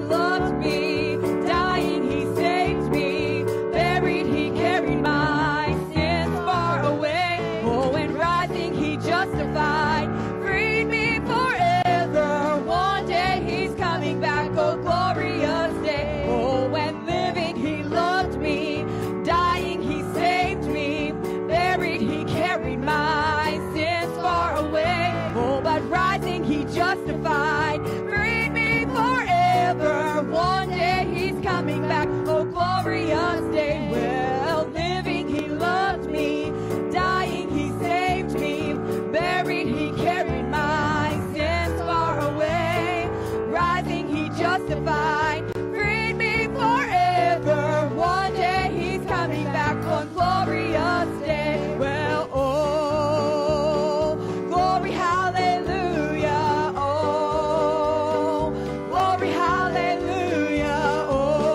loved me. Dying, he saved me. Buried, he carried my sins far away. Oh, and rising, he justified. Freed me forever. One day he's coming back. Oh, glorious day. Oh, when living, he loved me. Dying, he saved me. Buried, he carried my sins far away. Oh, but rising, he justified. Freed me forever. One day he's coming back. Oh, glorious day. Well, living, he loved me. Dying, he saved me. Buried, he carried my sins far away. Rising, he justified. Freed me forever. One day he's coming back. One glorious day. Well, oh, glory, hallelujah. Oh, glory, hallelujah.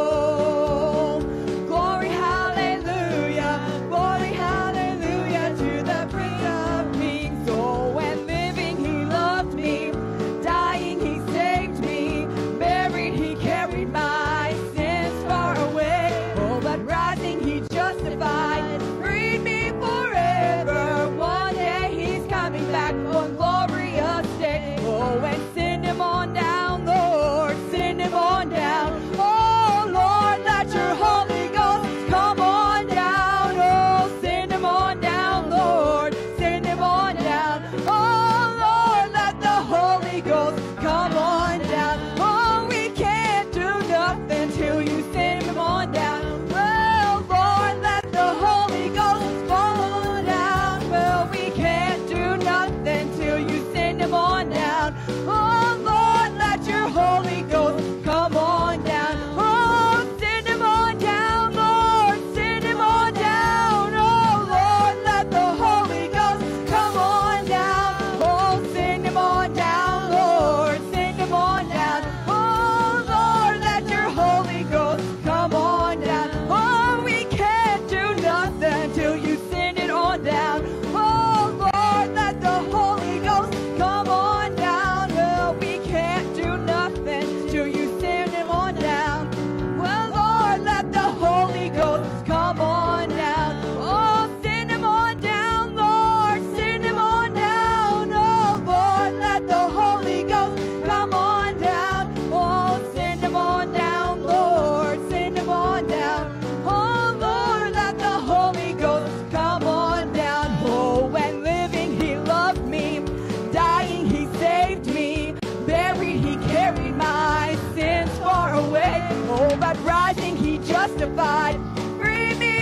Oh, glory, hallelujah. Glory, hallelujah to the Prince of Peace. Oh, when living, he loved me. Dying, he saved me. Buried, he carried my sins far away. Oh, but rising, he justified. Freed me forever. One day he's coming back. One glorious day. Oh, and send him on down, Lord. Send him on down. Oh, Lord, let your Holy Ghost come on down. Oh, send him on down, Lord. Send him on down. Oh, Lord, let the Holy Ghost come on down. Oh, we can't do nothing till you send him on down. Well, Lord, let the Holy Ghost fall down. Well, we can't do nothing till you send him on down. Oh, Lord, let your Holy Ghost come on down. Oh, send him on down, Lord. Send him on down. Oh, Lord, let the Holy Ghost come on down. Oh, send him on down, Lord. Send him on down. Oh, Lord, let your Holy Ghost come on down. Oh, we can't do nothing till you send it on down. Oh, Lord, let the Holy Ghost come on down. Well, we can't do nothing till you send him on down. Well, Lord, let the Holy Ghost come on down. Oh, send him on down, Lord. Send him on down. Oh, Lord, let the Holy Ghost come on down. Oh, send him on down, Lord. Send him on down. Oh, Lord, let the Holy Ghost come on down. Oh, when living, he loved me. Dying, he saved me. Buried, he carried my sins far away. Oh, but rising, he justified. Free me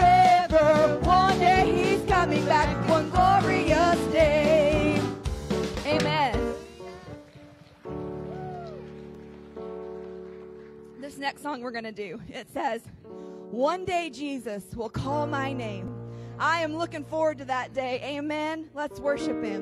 forever. One day he's coming back. One glorious day. Amen. This next song we're going to do, it says, one day Jesus will call my name. I am looking forward to that day. Amen. Let's worship him.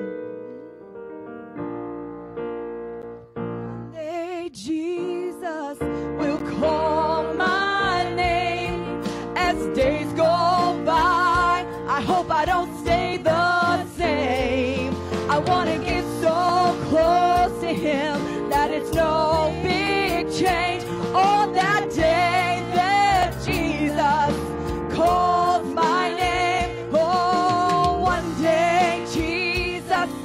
One day Jesus will call my name. As days go by, I hope I don't stay the same. I want to get so close to him that it's no big change. On that day that Jesus calls my name, oh, one day Jesus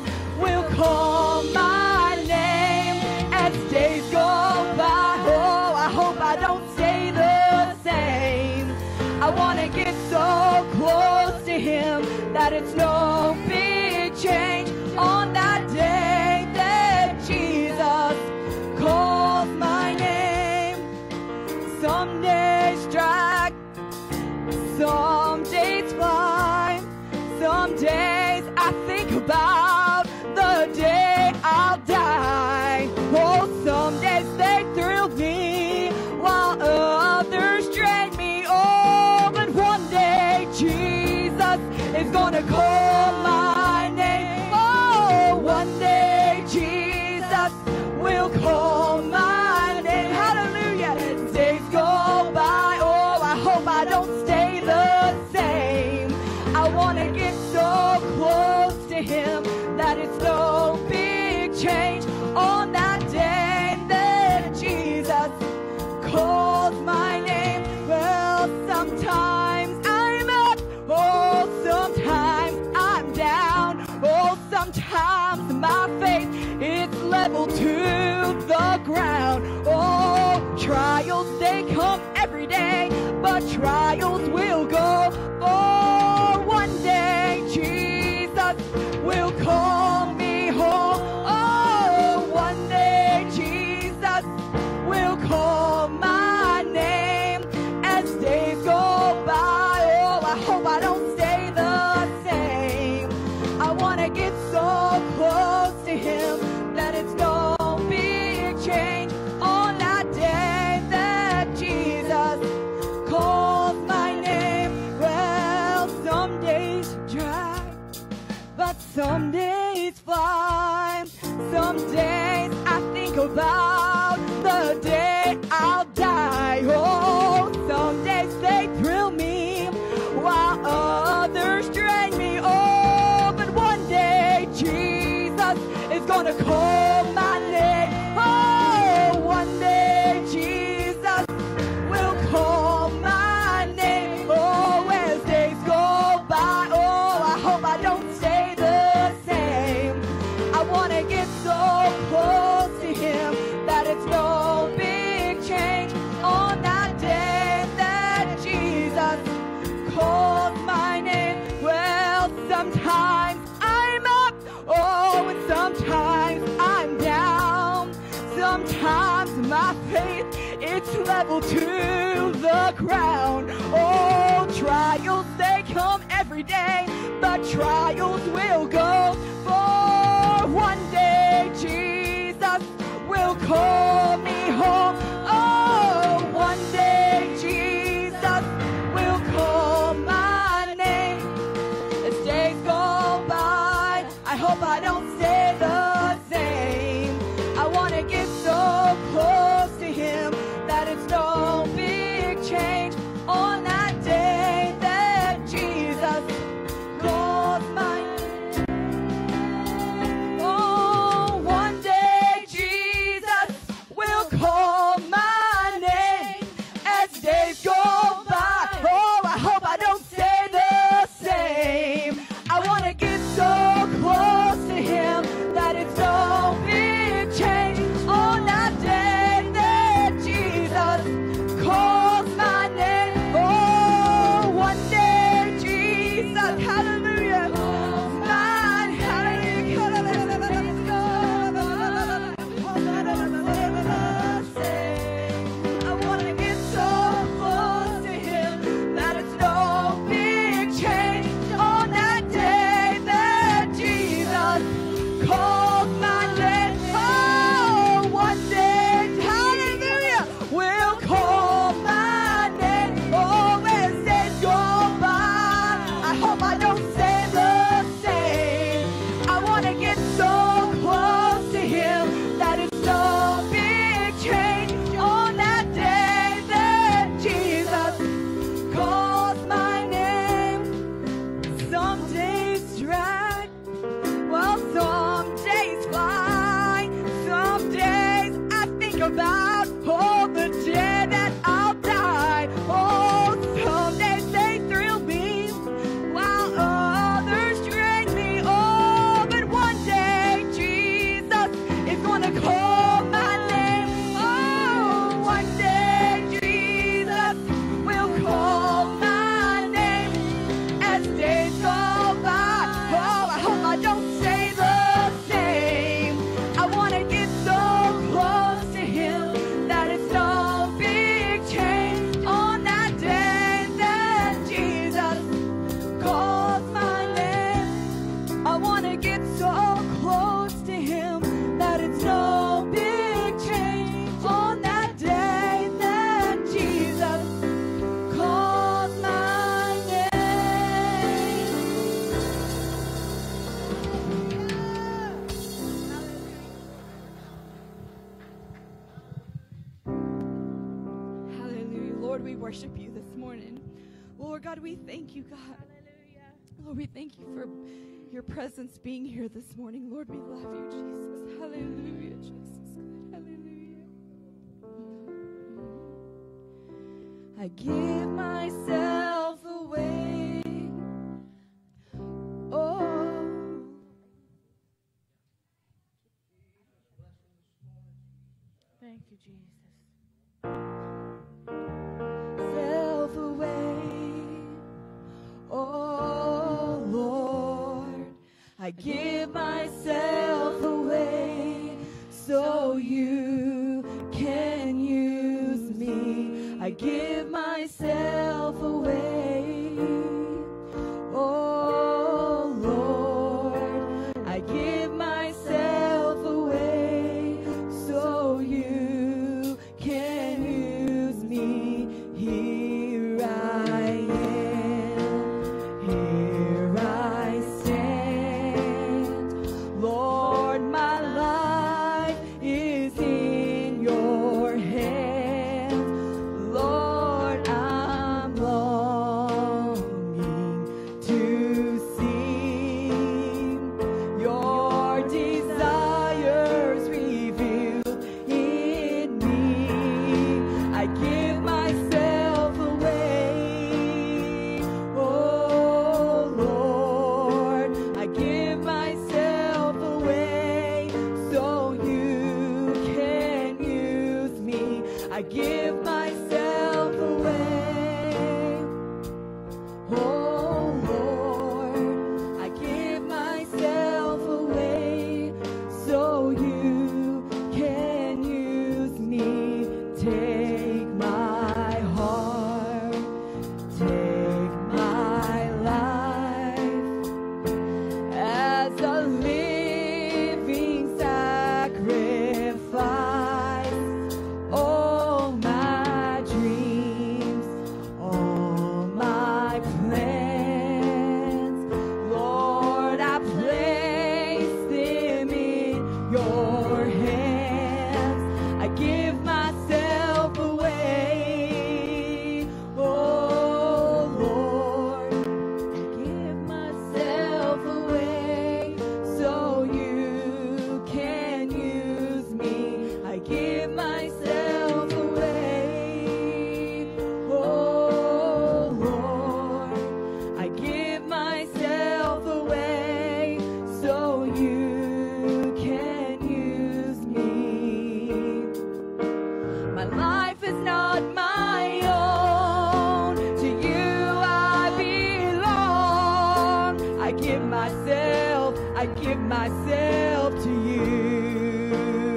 crown. Oh, trials, they come every day, but trials will go. Oh, one day Jesus will call me home. Oh, one day Jesus will call my name as days go by. Oh, I hope I don't stay the same. I want to get so close to him that it's no big change on that day that Jesus calls my name. Well, some days dry, but some days fly. Some days I think about the day I'll die. Oh, some days they thrill me while others drain me. Oh, but one day Jesus is gonna call my name. Oh, one day Jesus will call my name. Oh, as days go by, oh, I hope I don't stay the same. I want to get so close to him that it's no big change on that day that Jesus calls my name. Well, sometimes I'm up, oh, and sometimes I'm down. Sometimes my faith, it's level to the ground. Oh, trials, they come every day, but trials will go. For one day Jesus will call me home. Oh, one day Jesus will call my name. As days go by, I hope I don't stay the same. I want to get so close to him that it's no big change on that day that Jesus calls my name. Oh, one day Jesus will call my name as days go by. Oh, I hope I don't stay the same. I want to get so close to him that it's no big change on that day that Jesus calls my name. Oh, one day Jesus, hallelujah, mine, hallelujah, I want to get so close to him that it's no big change on that day that Jesus calls my name. Oh, one day, hallelujah, will call my name. Oh, as days go by, I hope I don't stay the same. I want to get so close to him that it's no big change on that day that Jesus calls my name. Some days drag, well, some days fly. Some days I think about, oh, the day that I'll die. Oh, some days they thrill me while others drain me. Oh, but one day Jesus is gonna call my name. Oh, one day Jesus will call my name as days go by. Oh, I hope I don't stay the same. I want to get so close to him that it's no big change on that day that Jesus calls my name. I want to get so close to him that it's no big change on that day that Jesus calls my name. Hallelujah. Lord, we worship you this morning. Lord God, we thank you, God. Lord, we thank you for your presence being here this morning. Lord, we love you, Jesus. Hallelujah, Jesus. Hallelujah. I give myself away. Oh, thank you, Jesus. Self away, oh Lord, I give myself away so you can use me. I give myself away, oh Lord, I give myself away so you can use me. Here I am, here I stand. Lord, my life is in your hands. Lord, I'm longing to see your desires revealed in me. I give myself away, oh Lord, I give myself away so you can use me. I give myself away, oh Lord, I give myself away so you can use me. Take my heart, take my life as a living sacrifice. All my dreams, all my plans, Lord, I place them in your hands. I give myself away, oh Lord, I give myself away so you can use me. I give myself away, oh Lord, I give myself away so you can use me. My life is not my own, to you I belong. I give myself to you.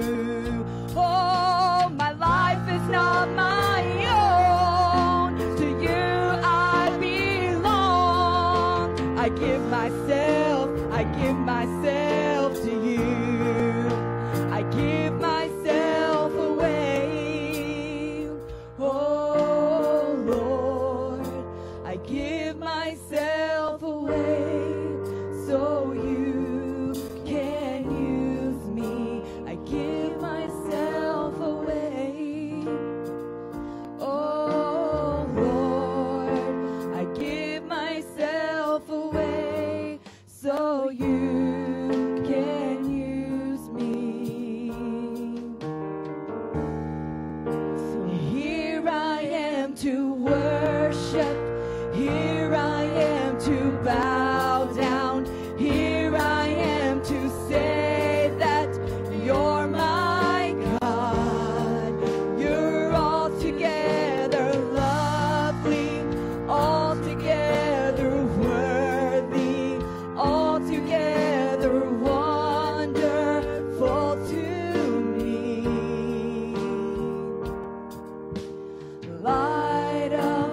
Oh, my life is not my own, to you I belong. I give myself to you. I give myself away, oh Lord, I give myself away so you can use me. I give myself away, oh Lord, I give myself away so you can use me. So here I am to worship, here I am to bow down, here I am to say that you're my God. You're altogether lovely, altogether worthy, altogether wonderful to me. Light of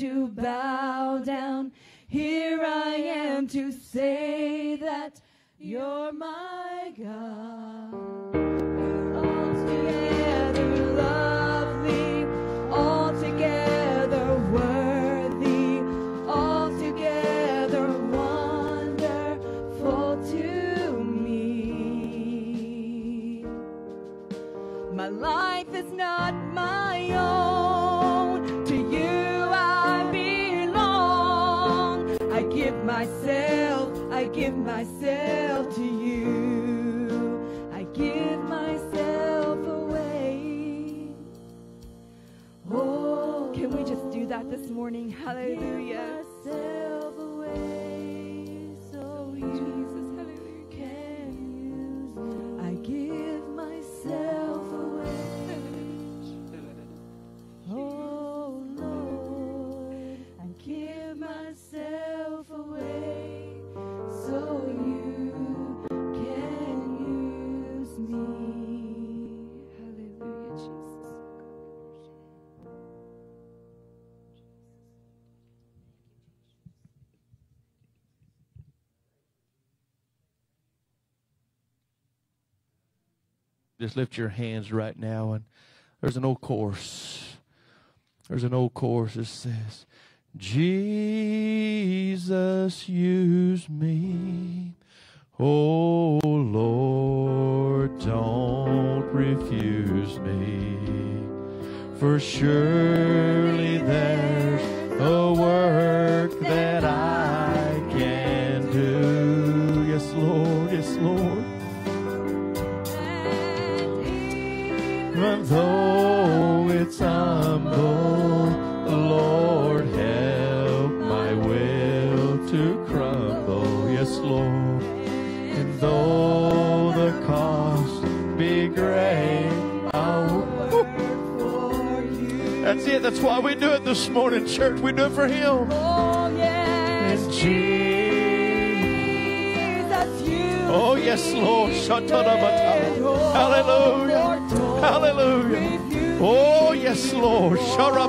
to bow down. Here I am to say that you're my God. Altogether lovely, altogether worthy, altogether wonderful to me. My life is not my own. To you I belong. I give myself to you. I give myself away. Oh, can we just do that this morning? Hallelujah. Give myself away so Jesus, hallelujah, can use me. I give myself away. Oh Lord, I give myself away so you can use me. Hallelujah, Jesus. Just lift your hands right now, and there's an old chorus. There's an old chorus that says, Jesus, use me. Oh, Lord, don't refuse me. For surely there's a work that I can do. Yes, Lord, yes, Lord. Even though it's humble, Lord, help my will to crumble. Yes, Lord. And though the cost be great, I'll work for you. That's it. That's why we do it this morning, church. We do it for Him. Oh, yes. And Jesus, you. Oh, yes, Lord. Hallelujah. Hallelujah. Oh, yes, Lord.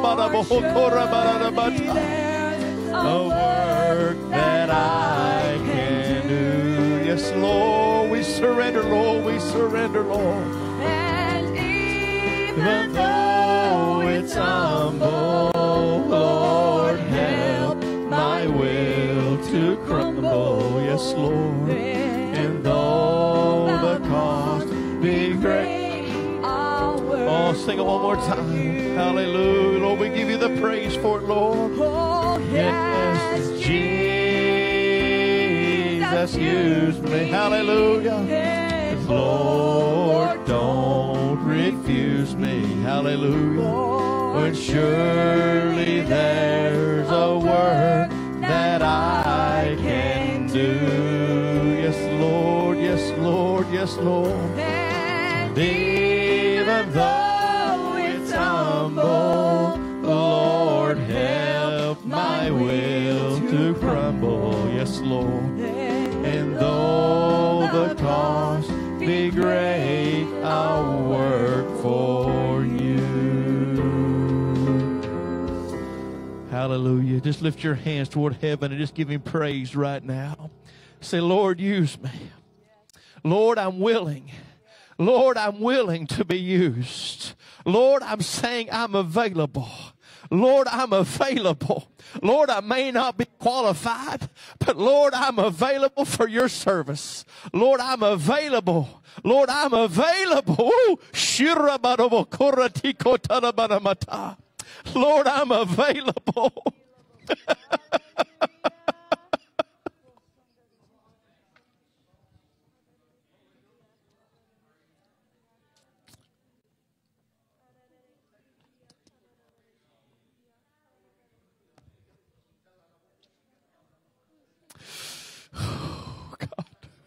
A work that I can do. Yes, Lord. We surrender, Lord. We surrender, Lord. And Even though it's humble, Lord, help my will to crumble. Yes, Lord. And though the cost be great. Oh, sing it one more time. Hallelujah. Lord, we give you the praise for it, Lord. Oh, yes. Jesus, use me. Hallelujah. Lord, don't refuse me. Hallelujah. When surely there's a work that I can do. Yes, Lord. Yes, Lord. Yes, Lord. And even though it's humble, Lord, help my will to crumble. Yes, Lord. And though the cost be great, I'll work for you. Hallelujah. Just lift your hands toward heaven and just give Him praise right now. Say, Lord, use me. Lord, I'm willing. Lord, I'm willing to be used. Lord, I'm saying I'm available. Lord, I'm available. Lord, I may not be qualified, but Lord, I'm available for your service. Lord, I'm available. Lord, I'm available. Lord, I'm available. Oh, God.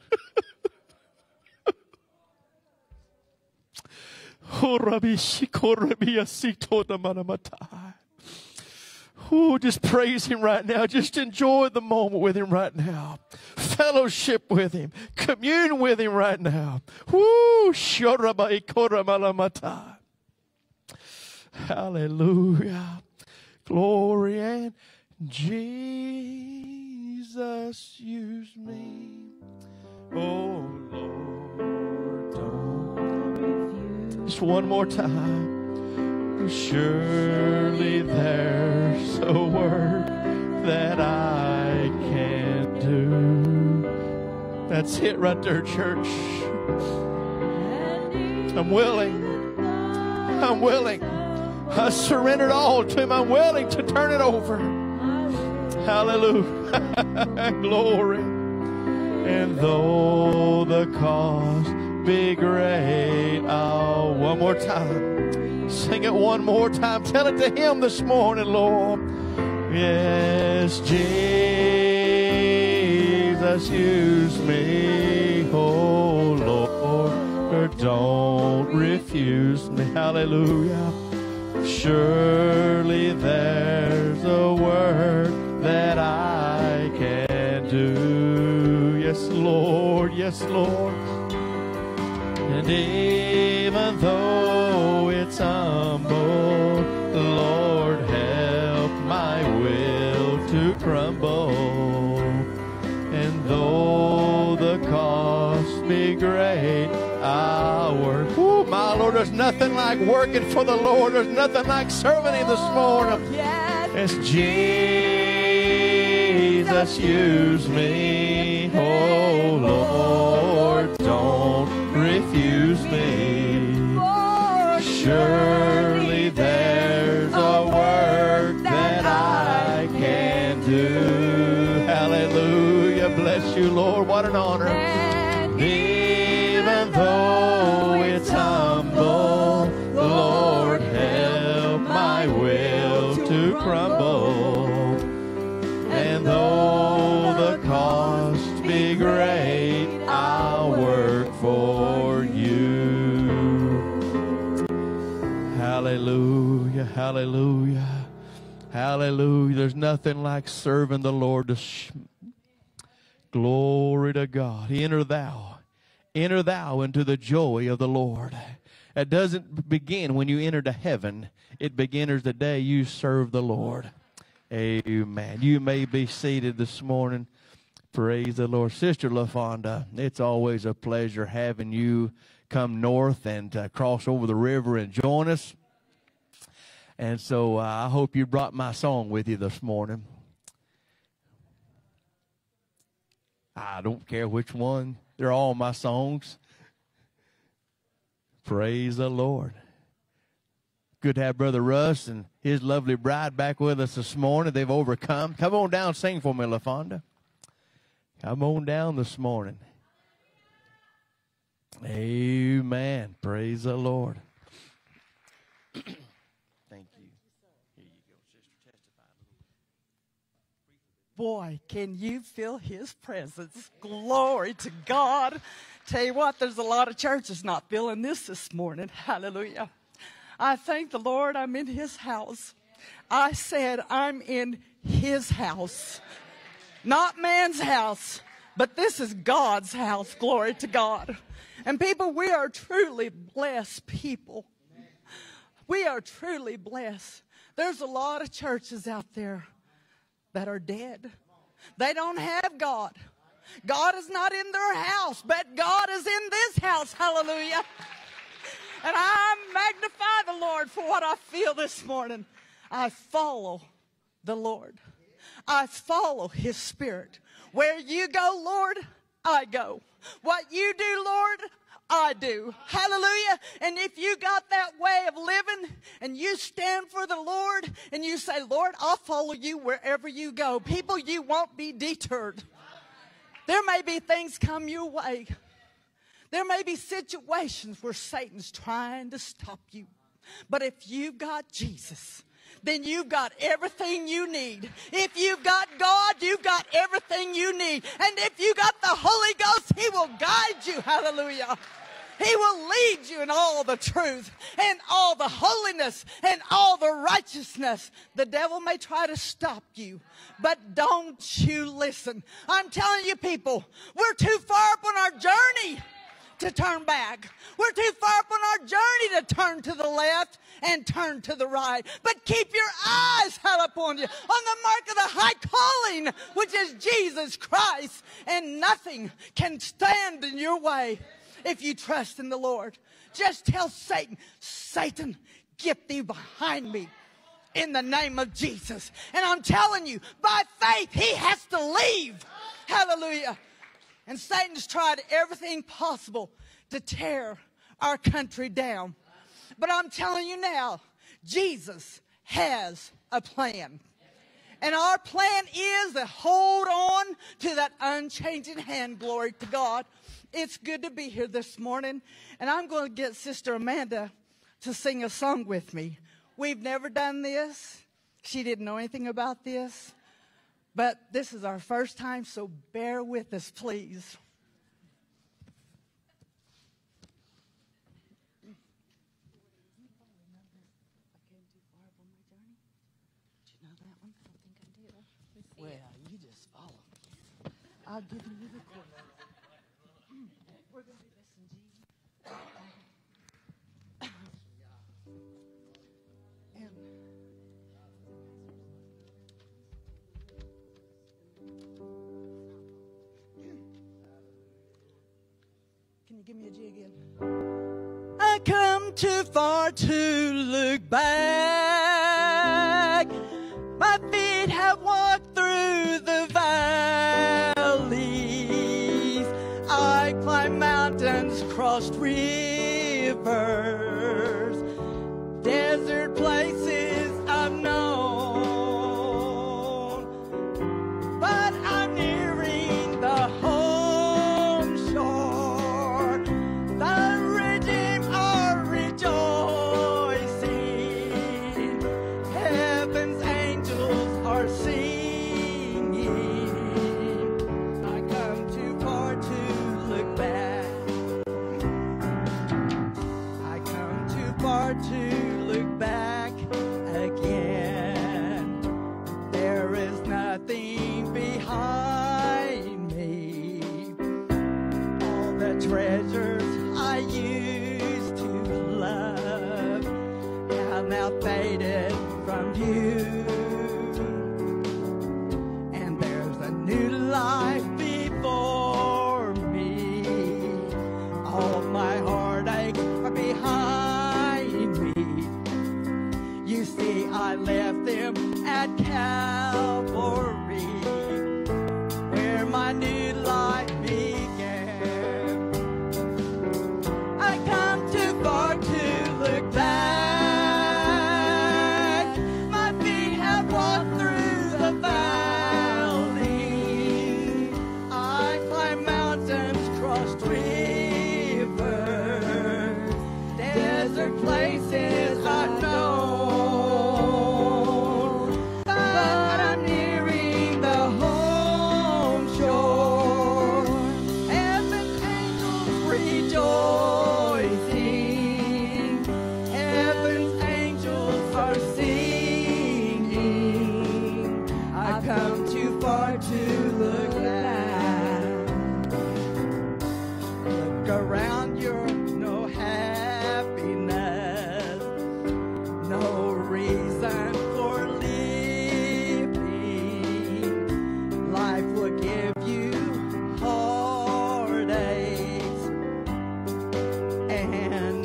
Oh, just praise Him right now. Just enjoy the moment with Him right now. Fellowship with Him. Commune with Him right now. Woo! Hallelujah. Glory. And Jesus, use me. Oh, Lord, don't. Just one more time. Surely there's a work that I can do. That's it right there, church. I'm willing. I'm willing. I surrendered all to Him. I'm willing to turn it over. Hallelujah. Glory. And though the cost be great, oh, one more time. Sing it one more time. Tell it to Him this morning, Lord. Yes, Jesus, use me. Oh, Lord, don't refuse me. Hallelujah. Surely there's a work that I can do. Yes, Lord. Yes, Lord. And even though it's humble, Lord, help my will to crumble. And though the cost be great, I'll work. Ooh, my Lord, there's nothing like working for the Lord. There's nothing like serving Him this morning. It's Jesus, use me. Oh, Lord, don't refuse me. Surely there's a work that I can do. Hallelujah. Bless you, Lord. What an honor. Even though it's humble, Lord, help my will to crumble. And though the cost be great, I'll work for you. Hallelujah, hallelujah, hallelujah. There's nothing like serving the Lord. Glory to God. Enter thou into the joy of the Lord. It doesn't begin when you enter to heaven. It begins the day you serve the Lord. Amen. You may be seated this morning. Praise the Lord. Sister LaFonda, it's always a pleasure having you come north and cross over the river and join us. And so I hope you brought my song with you this morning. I don't care which one. They're all my songs. Praise the Lord. Good to have Brother Russ and his lovely bride back with us this morning. They've overcome. Come on down, sing for me, LaFonda. Come on down this morning. Amen. Praise the Lord. Thank you. Here you go, sister. Testify a little bit. Boy, can you feel His presence. Glory to God. Tell you what, there's a lot of churches not feeling this morning. Hallelujah. I thank the Lord I'm in His house. I said I'm in His house. Not man's house, but this is God's house. Glory to God. And people, we are truly blessed people. We are truly blessed. There's a lot of churches out there that are dead. They don't have God. God is not in their house, but God is in this house. Hallelujah. And I magnify the Lord for what I feel this morning. I follow the Lord. I follow His Spirit. Where you go, Lord, I go. What you do, Lord, I do. Hallelujah. And if you got that way of living and you stand for the Lord and you say, Lord, I'll follow you wherever you go. People, you won't be deterred. There may be things come your way. There may be situations where Satan's trying to stop you. But if you've got Jesus, then you've got everything you need. If you've got God, you've got everything you need. And if you got the Holy Ghost, He will guide you. Hallelujah. He will lead you in all the truth and all the holiness and all the righteousness. The devil may try to stop you, but don't you listen. I'm telling you, people, we're too far up on our journey to turn back. We're too far up on our journey to turn to the left and turn to the right. But keep your eyes held upon you, on the mark of the high calling, which is Jesus Christ. And nothing can stand in your way if you trust in the Lord. Just tell Satan, Satan, get thee behind me in the name of Jesus. And I'm telling you, by faith, he has to leave. Hallelujah. And Satan's tried everything possible to tear our country down. But I'm telling you now, Jesus has a plan. And our plan is to hold on to that unchanging hand. Glory to God. It's good to be here this morning. And I'm going to get Sister Amanda to sing a song with me. We've never done this. She didn't know anything about this. But this is our first time, so bear with us, please. Well, you just follow me. I'll give you the chord. We're going to do this in G. Can you give me a G again? I come too far to look back. My feet have walked through the valleys. I climbed mountains, crossed rivers, desert places I've known. But I'm nearing the home shore. The redeemed are rejoicing. Heaven's angels are singing. I come too far to look back. I come too far to look back again. There is nothing behind me. All the treasures I used to love have now faded from view. And there's a new life before me. All my heartaches are behind me. You see, I left them at Calvary, where my new life began. I come too far to look back. My feet have walked through the valley. I climbed mountains, crossed rivers, desert places I've known. But I'm nearing the home shore. Heaven's angels rejoicing. Heaven's angels are singing. I've come too far to look back. Look around, you're no happiness, no reason for living. Life will give you heartaches and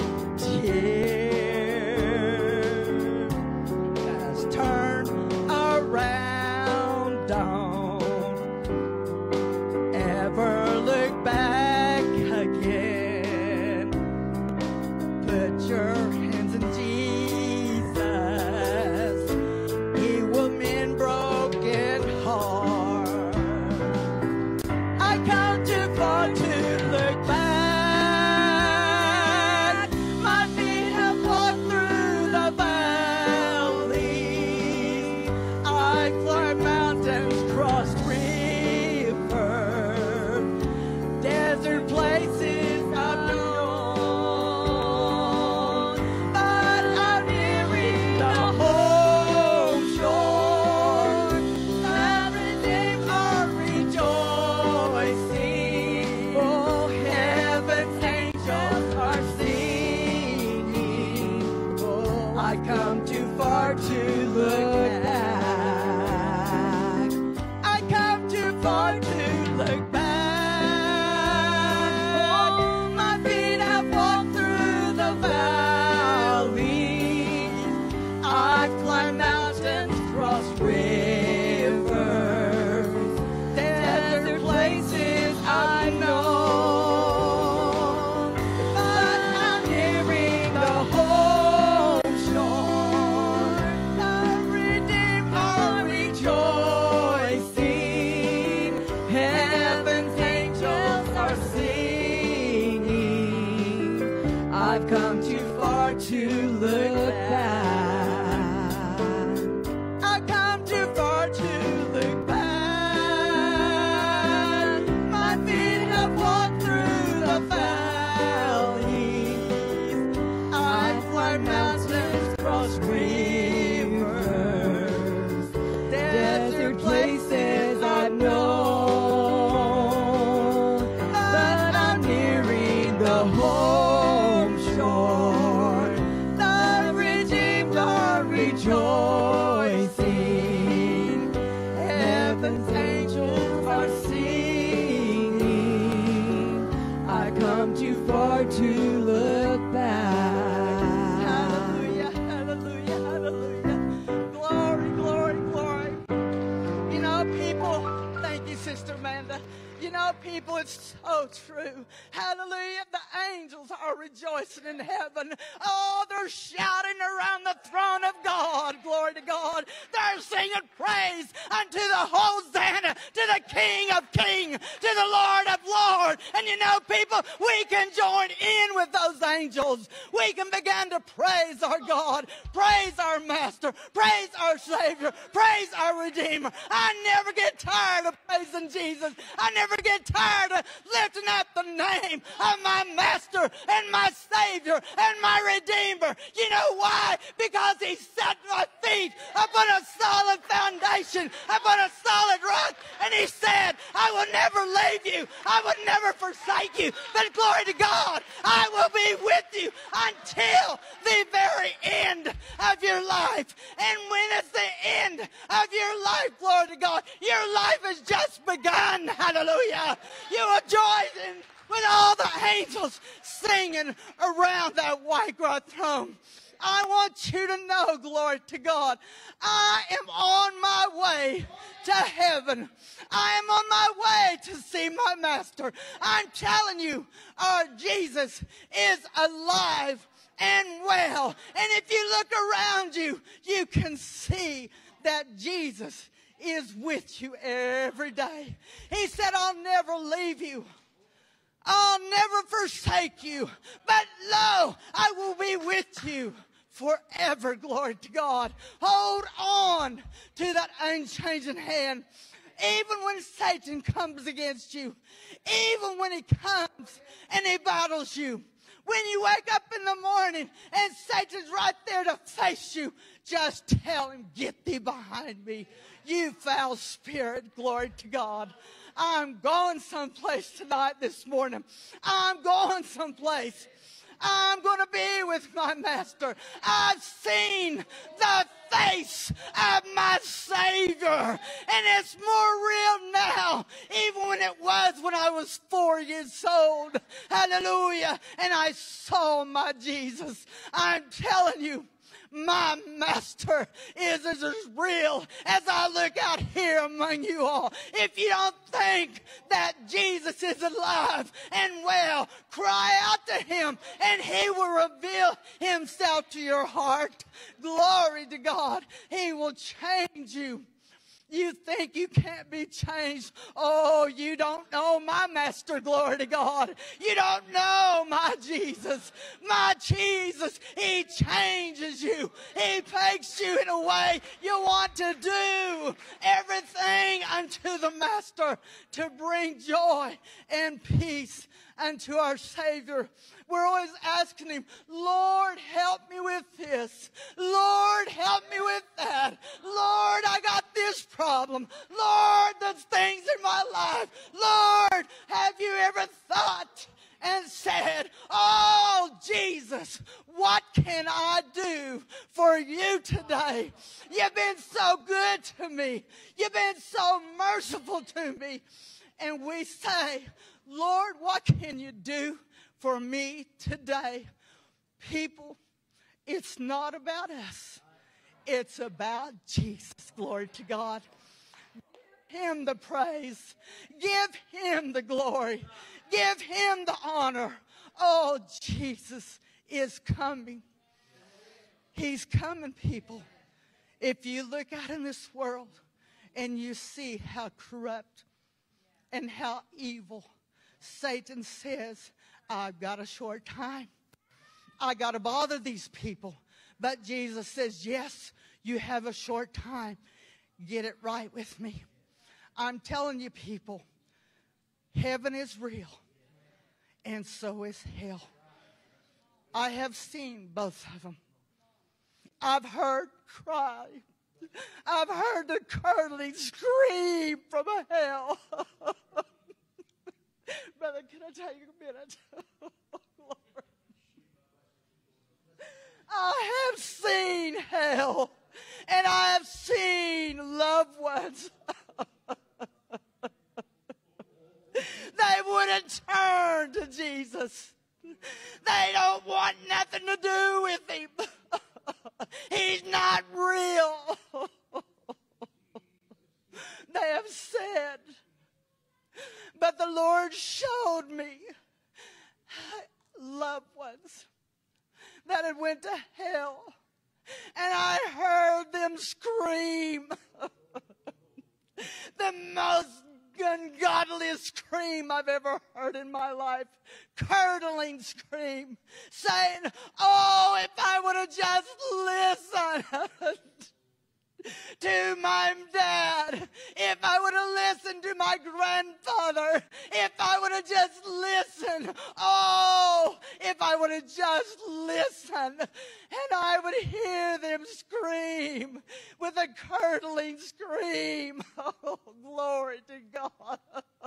tears. Just turn around, don't ever look back again. Put your hands in Jesus. He will mend broken hearts. I come too far to look back. My feet have walked through the valley. I climbed mountains, crossed rivers, desert places I've known. But I'm nearing the home shore. The redeemed are rejoicing. Oh, heaven's angels look back. My feet have walked through the valley. I've climbed mountains, crossed rivers, desert places I know. But I'm nearing the home shore. The redeemed are rejoicing. Heaven's angels are singing. I've come too far to look back. I've come too far to look back. My feet have walked through the valleys. I've climbed mountains, crossed rivers, desert places I've known. But I'm nearing the home shore. The redeemed are rejoicing. Heaven's angels are singing. I come too far to look back. Hallelujah, hallelujah, hallelujah. Glory, glory, glory. You know, people, thank you, Sister Amanda. You know, people, it's so true. Hallelujah. The angels are rejoicing in heaven. Oh, they're shouting around the throne of God. Glory to God. They're singing praise unto the Hosanna, to the King of Kings, to the Lord of Lords. And you know, people, we can join in with those angels. We can begin to praise our God, praise our Master, praise our Savior, praise our Redeemer. I never get tired of praising Jesus. I never get tired of lifting up the name of my Master and my Savior and my Redeemer. You know why? Because He set my feet upon a solid foundation, upon a solid rock, and He said, I will never leave you. I will never forsake you. But glory to God, I will be with you until the very end of your life. And when it's the end of your life, glory to God, your life has just begun. Hallelujah. You will join in with all the angels singing around that white throne throne. I want you to know, glory to God, I am on my way to heaven. I am on my way to see my Master. I'm telling you, our Jesus is alive and well. And if you look around you, you can see that Jesus is with you every day. He said, I'll never leave you. I'll never forsake you. But lo, I will be with you forever. Glory to God. Hold on to that unchanging hand. Even when Satan comes against you, even when he comes and he battles you, when you wake up in the morning and Satan's right there to face you, just tell him, get thee behind me, you foul spirit. Glory to God. I'm going someplace tonight, this morning. I'm going someplace. I'm going to be with my Master. I've seen the face of my Savior, and it's more real now, even when it was when I was 4 years old. Hallelujah. And I saw my Jesus. I'm telling you, my Master is as real as I look out here among you all. If you don't think that Jesus is alive and well, cry out to Him and He will reveal Himself to your heart. Glory to God. He will change you. You think you can't be changed. Oh, you don't know my Master, glory to God. You don't know my Jesus. My Jesus, He changes you. He takes you in a way you want to do everything unto the Master to bring joy and peace unto our Savior. We're always asking Him, Lord, help me with this. Lord, help me with that. Lord, I got this problem. Lord, there's things in my life. Lord, have you ever thought and said, oh, Jesus, what can I do for you today? You've been so good to me. You've been so merciful to me. and we say, Lord, what can you do for me today? People, it's not about us. It's about Jesus. Glory to God. Give him the praise. Give him the glory. Give him the honor. Oh, Jesus is coming. He's coming, people. If you look out in this world and you see how corrupt and how evil Satan says, I've got a short time. I got to bother these people. But Jesus says, yes, you have a short time. Get it right with me. I'm telling you, people, heaven is real, and so is hell. I have seen both of them. I've heard cry. I've heard the curdling scream from hell. Brother, can I tell you a minute? Lord. I have seen hell, and I have seen loved ones. They wouldn't turn to Jesus. They don't want nothing to do with him. He's not real. They have said. But the Lord showed me loved ones that had went to hell. And I heard them scream. The most ungodliest scream I've ever heard in my life. Curdling scream. Saying, oh, if I would have just listened to my dad, if I would have listened to my grandfather, if I would have just listened, oh, if I would have just listened, and I would hear them scream with a curdling scream. Oh, glory to God.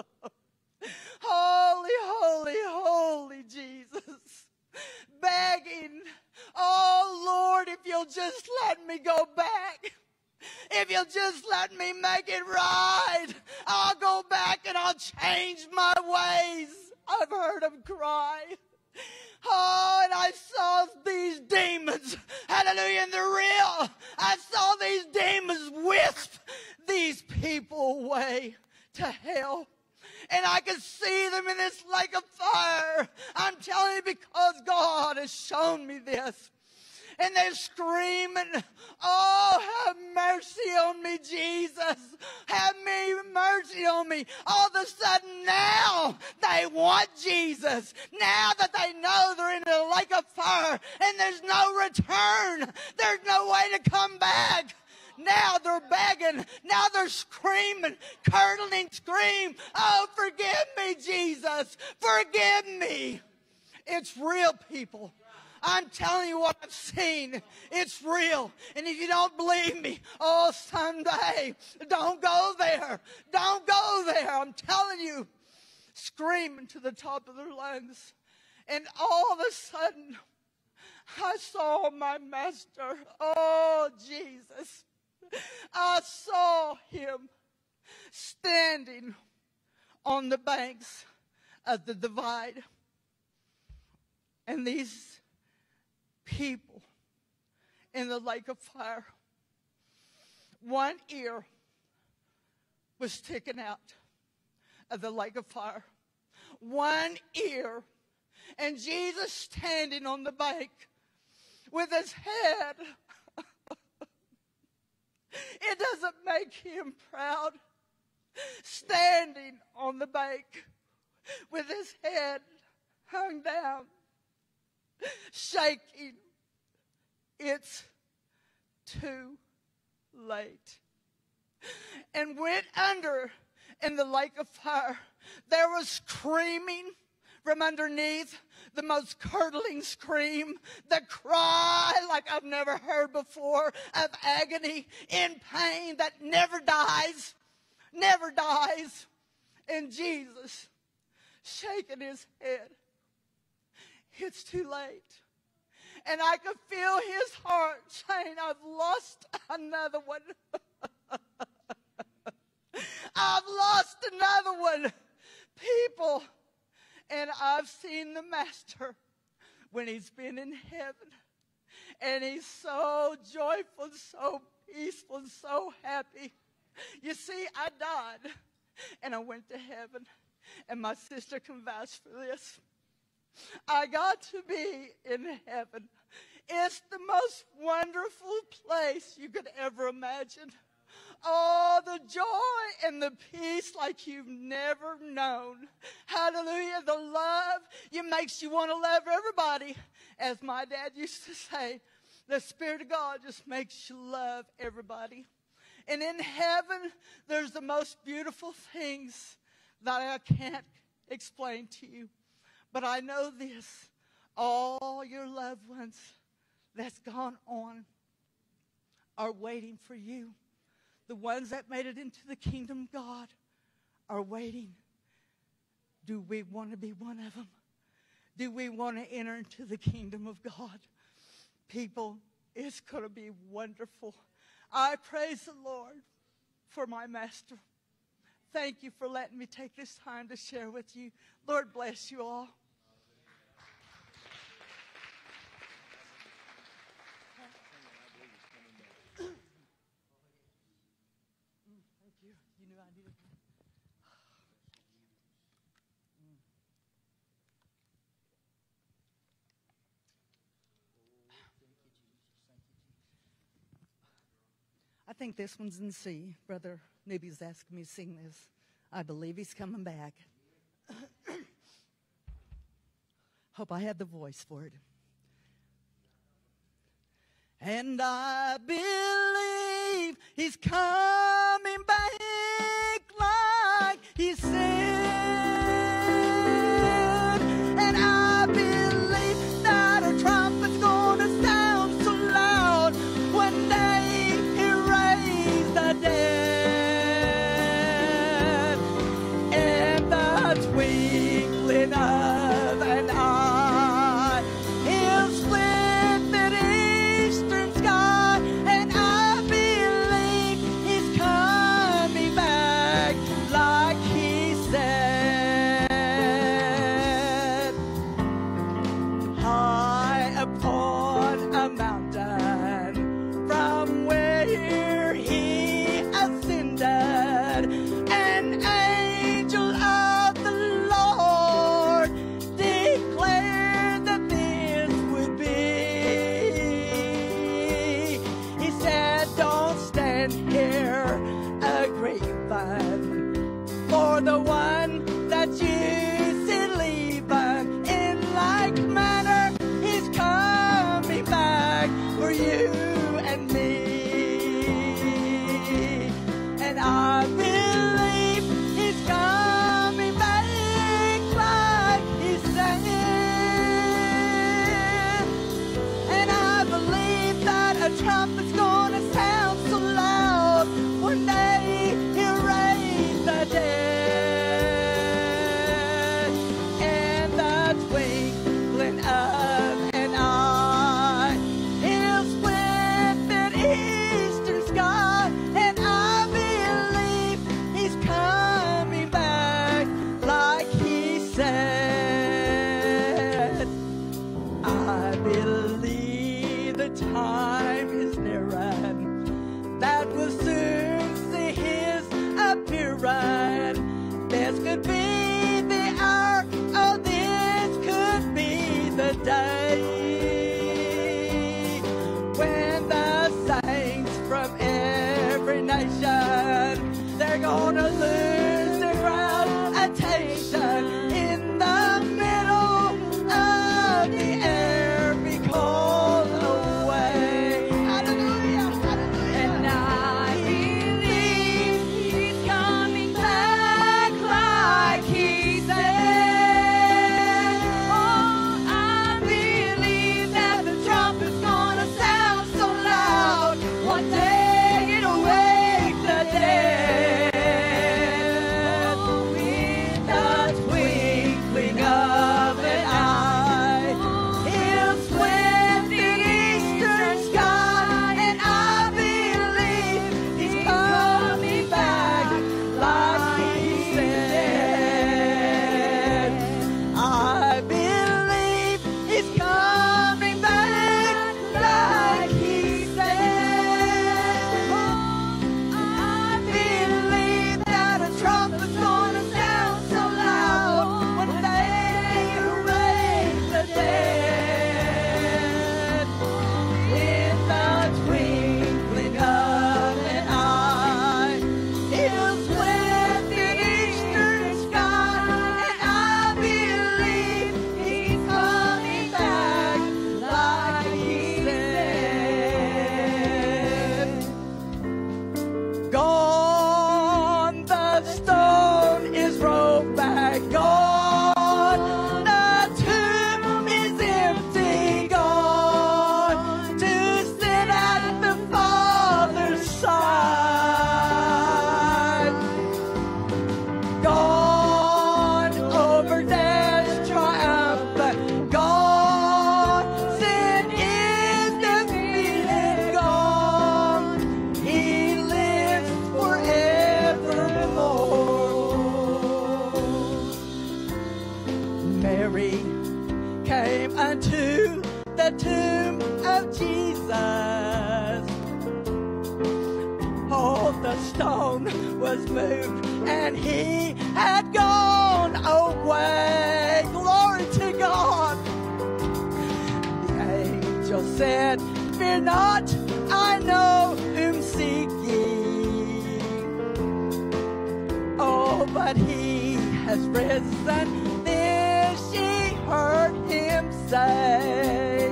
Holy, holy, holy Jesus. Begging, oh Lord, if you'll just let me go back. If you'll just let me make it right, I'll go back and I'll change my ways. I've heard them cry. Oh, and I saw these demons, hallelujah, and they're real. I saw these demons wisp these people away to hell. And I could see them in this lake of fire. I'm telling you, because God has shown me this. And they're screaming, oh, have mercy on me, Jesus. Have mercy on me. All of a sudden now they want Jesus. Now that they know they're in a lake of fire and there's no return. There's no way to come back. Now they're begging. Now they're screaming, curdling scream. Oh, forgive me, Jesus. Forgive me. It's real, people. I'm telling you what I've seen. It's real. And if you don't believe me, oh, someday, don't go there. Don't go there. I'm telling you. Screaming to the top of their lungs. And all of a sudden, I saw my master. Oh, Jesus. I saw him standing on the banks of the divide. And these people in the lake of fire, one ear was sticking out of the lake of fire. One ear. And Jesus standing on the bank with his head. It doesn't make him proud. Standing on the bank with his head hung down, shaking. It's too late. And went under in the lake of fire. There was screaming from underneath, the most curdling scream, the cry like I've never heard before of agony, in pain that never dies, never dies. And Jesus shaking his head. It's too late. And I could feel his heart saying, I've lost another one. I've lost another one. People, and I've seen the Master when he's been in heaven. And he's so joyful, so peaceful, and so happy. You see, I died, and I went to heaven. And my sister can vouch for this. I got to be in heaven. It's the most wonderful place you could ever imagine. Oh, the joy and the peace like you've never known. Hallelujah. The love, it makes you want to love everybody. As my dad used to say, the Spirit of God just makes you love everybody. And in heaven, there's the most beautiful things that I can't explain to you. But I know this, all your loved ones that's gone on are waiting for you. The ones that made it into the kingdom of God are waiting. Do we want to be one of them? Do we want to enter into the kingdom of God? People, it's going to be wonderful. I praise the Lord for my Master. Thank you for letting me take this time to share with you. Lord bless you all. Thank you. You knew I needed that. I think this one's in C. Brother Newby's asking me to sing this. I believe he's coming back. Hope I had the voice for it. And I believe he's coming back like he said. And I believe that a trumpet's gonna sound so loud one day he raised the dead. And the twinkling of an eye, he'll split the eastern sky. And I believe he's coming back like he said. High upon a mountain from where he ascended, an angel of the Lord declared that this would be. He said, don't stand here a grapevine for the one that you see leaving. In like manner, he's coming back for you and me. And I believe he's coming back like he said. And I believe that a trumpet's gonna sound so loud one day he'll raise the dead. unto the tomb of Jesus. Oh, the stone was moved and he had gone away. Glory to God. The angel said, fear not, I know whom seek ye. Oh, but he has risen, this ye heard him say.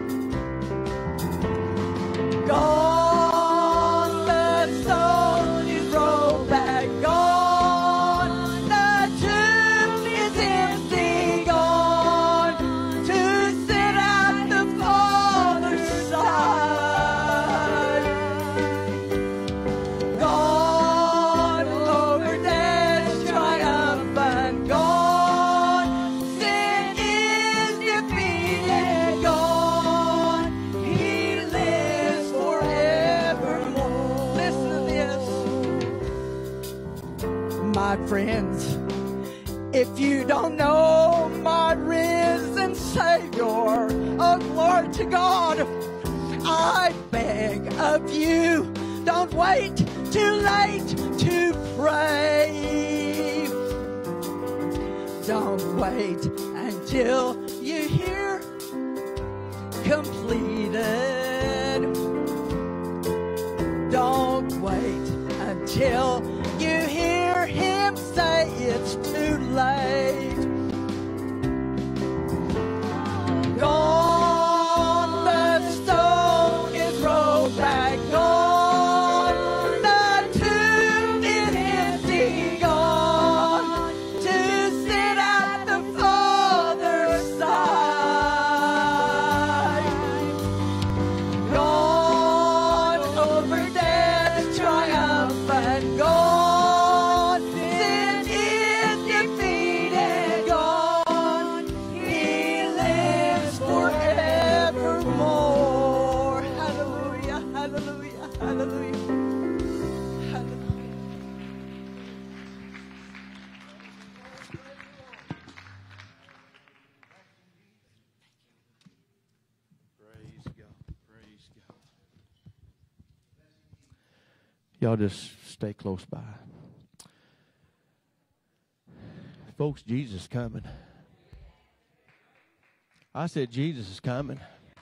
Gone, the stone is rolled back, gone, the tomb is empty, gone, to sit at the Father's side. Gone, over death's triumphant, gone, sin is defeated, gone, he lives forevermore. Listen to this. My friends, if you don't know my risen Savior, oh glory to God, I beg of you, don't wait too late to pray. Don't wait until you hear completed. Don't wait until you hear him say it's too late. Gone, the stone is rolled back, gone, the tomb is empty, gone, to sit at the Father's side. Gone, over death triumphant, gone, sin is defeated, gone, he lives forevermore. Hallelujah, hallelujah, hallelujah, hallelujah. Praise God. Praise God. Y'all just stay close by. Folks, Jesus is coming. I said Jesus is coming.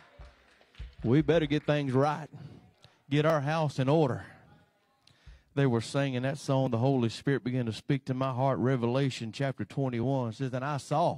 We better get things right. Get our house in order. They were singing that song. The Holy Spirit began to speak to my heart. Revelation chapter 21 says, and I saw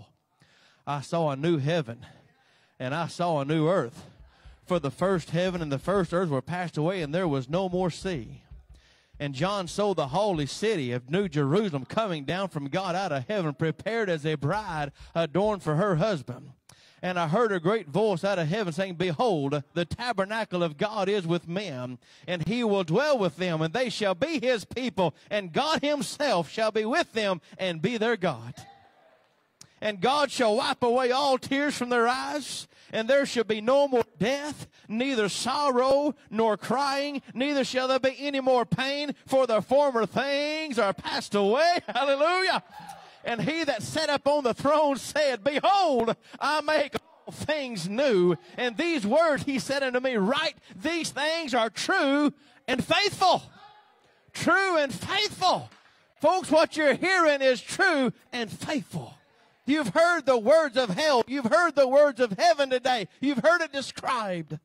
a new heaven and I saw a new earth. For the first heaven and the first earth were passed away, and there was no more sea. And John saw the holy city of New Jerusalem coming down from God out of heaven, prepared as a bride adorned for her husband. And I heard a great voice out of heaven saying, behold, the tabernacle of God is with men, and he will dwell with them, and they shall be his people, and God himself shall be with them and be their God. And God shall wipe away all tears from their eyes, and there shall be no more death, neither sorrow nor crying, neither shall there be any more pain, for the former things are passed away. Hallelujah. And he that sat up on the throne said, behold, I make all things new. And these words he said unto me, write, these things are true and faithful. True and faithful. Folks, what you're hearing is true and faithful. You've heard the words of hell. You've heard the words of heaven today. You've heard it described.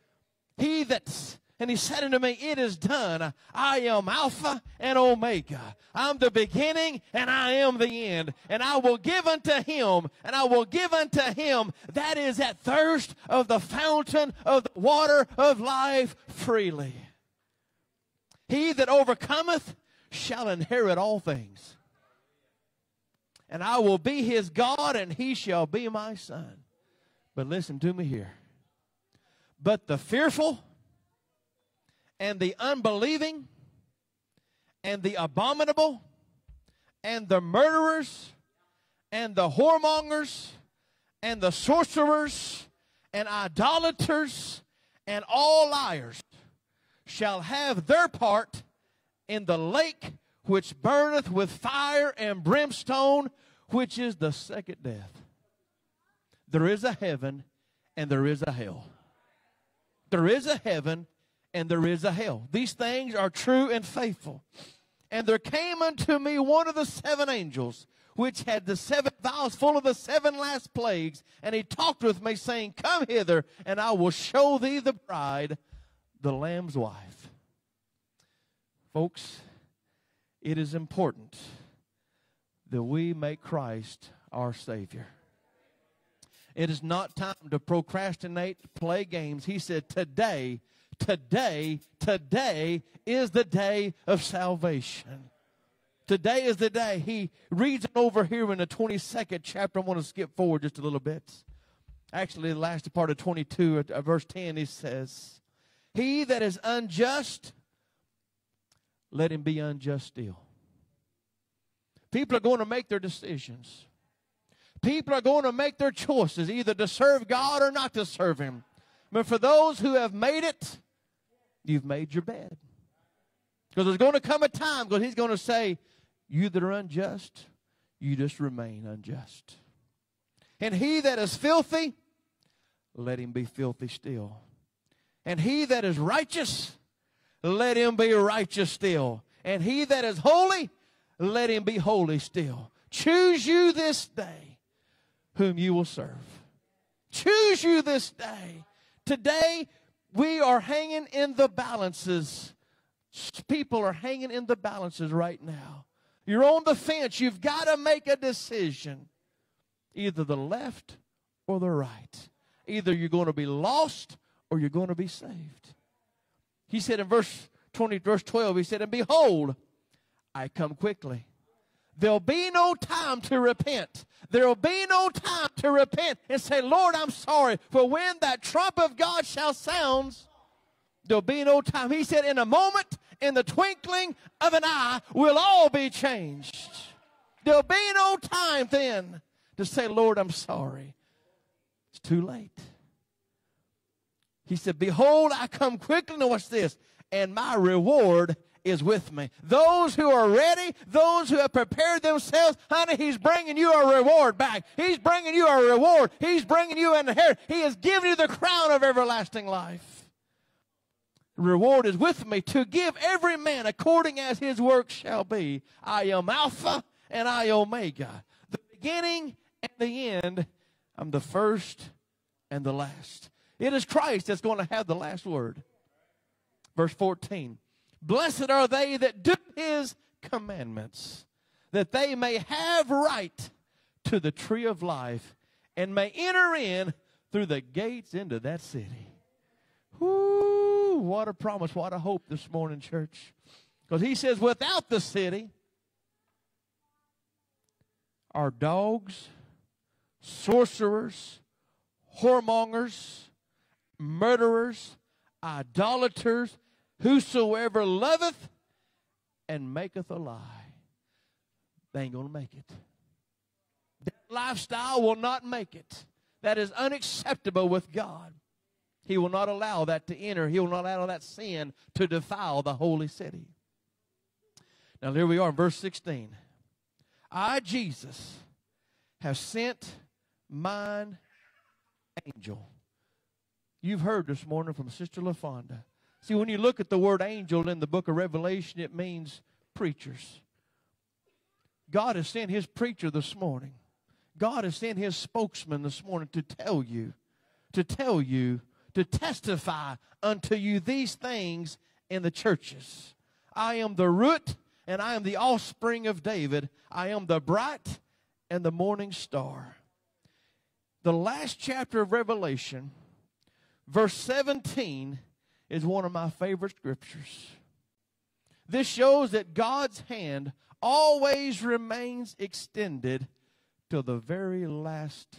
And he said unto me, it is done. I am Alpha and Omega. I'm the beginning and I am the end. And I will give unto him, that is that thirst of the fountain of the water of life freely. He that overcometh shall inherit all things. And I will be his God, and he shall be my son. But listen to me here. But the fearful and the unbelieving and the abominable and the murderers and the whoremongers and the sorcerers and idolaters and all liars shall have their part in the lake which burneth with fire and brimstone, which is the second death. there is a heaven and there is a hell. There is a heaven and there is a hell. These things are true and faithful. And there came unto me one of the 7 angels, which had the 7 vials full of the 7 last plagues. And he talked with me, saying, Come hither, and I will show thee the bride, the Lamb's wife. Folks, it is important that we make Christ our Savior. It is not time to procrastinate, play games. He said, today is the day of salvation. Today is the day. He reads it over here in the 22nd chapter. I want to skip forward just a little bit. Actually, the last part of 22, verse 10, he says, He that is unjust, let him be unjust still. People are going to make their decisions. People are going to make their choices, either to serve God or not to serve Him. But for those who have made it, you've made your bed. Because there's going to come a time, because He's going to say, you that are unjust, you just remain unjust. And he that is filthy, let him be filthy still. And he that is righteous, let him be righteous still. And he that is holy, let him be holy still. Choose you this day whom you will serve. Choose you this day. Today, we are hanging in the balances. People are hanging in the balances right now. You're on the fence. You've got to make a decision. Either the left or the right. Either you're going to be lost or you're going to be saved. He said in verse 12, he said, And behold, I come quickly. There'll be no time to repent. There'll be no time to repent and say, Lord, I'm sorry. For when that trump of God shall sound, there'll be no time. He said, in a moment, in the twinkling of an eye, we'll all be changed. There'll be no time then to say, Lord, I'm sorry. It's too late. He said, behold, I come quickly. Now what's this? And my reward is with me. Those who are ready, those who have prepared themselves, honey, He's bringing you a reward back. He's bringing you a reward. He's bringing you an inheritance. He has given you the crown of everlasting life. The reward is with me to give every man according as his work shall be. I am Alpha and I am Omega, the beginning and the end. I'm the first and the last. It is Christ that's going to have the last word. Verse 14. Blessed are they that do His commandments, that they may have right to the tree of life and may enter in through the gates into that city. Whoo, what a promise, what a hope this morning, church. Because He says, without the city are dogs, sorcerers, whoremongers, murderers, idolaters, whosoever loveth and maketh a lie. They ain't going to make it. That lifestyle will not make it. That is unacceptable with God. He will not allow that to enter. He will not allow that sin to defile the holy city. Now here we are in verse 16. I, Jesus, have sent mine angel. You've heard this morning from Sister LaFonda. See, when you look at the word angel in the book of Revelation, it means preachers. God has sent His preacher this morning. God has sent His spokesman this morning to tell you, to testify unto you these things in the churches. I am the root and I am the offspring of David. I am the bright and the morning star. The last chapter of Revelation, verse 17, is one of my favorite scriptures. This shows that God's hand always remains extended till the very last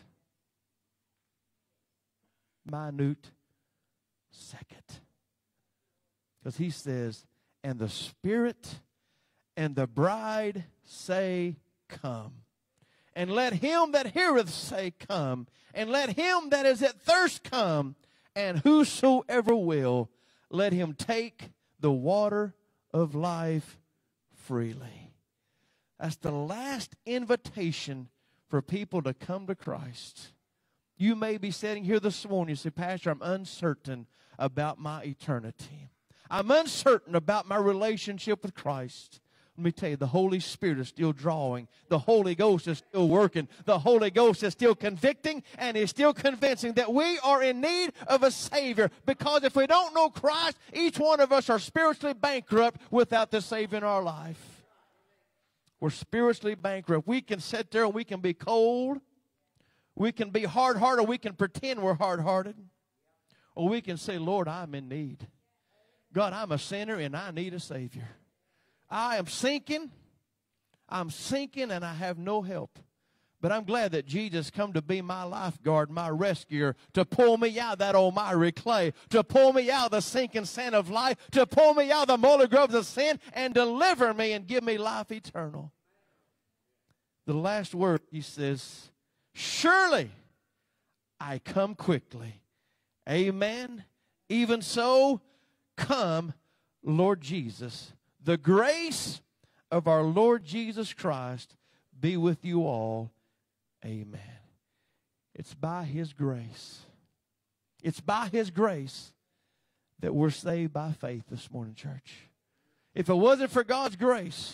minute second. Because He says, and the Spirit and the bride say, come. And let him that heareth say, come. And let him that is at thirst come. And whosoever will, let him take the water of life freely. That's the last invitation for people to come to Christ. You may be sitting here this morning and say, Pastor, I'm uncertain about my eternity. I'm uncertain about my relationship with Christ. Let me tell you, the Holy Spirit is still drawing. The Holy Ghost is still working. The Holy Ghost is still convicting and is still convincing that we are in need of a Savior. Because if we don't know Christ, each one of us are spiritually bankrupt without the Savior in our life. We're spiritually bankrupt. We can sit there and we can be cold. We can be hard-hearted. We can pretend we're hard-hearted. Or we can say, Lord, I'm in need. God, I'm a sinner and I need a Savior. I am sinking. I'm sinking and I have no help. But I'm glad that Jesus come to be my lifeguard, my rescuer, to pull me out of that old miry clay, to pull me out of the sinking sand of life, to pull me out of the moldy groves of sin and deliver me and give me life eternal. The last word, he says, surely I come quickly. Amen. Even so, come, Lord Jesus. The grace of our Lord Jesus Christ be with you all. Amen. It's by His grace. It's by His grace that we're saved by faith this morning, church. If it wasn't for God's grace,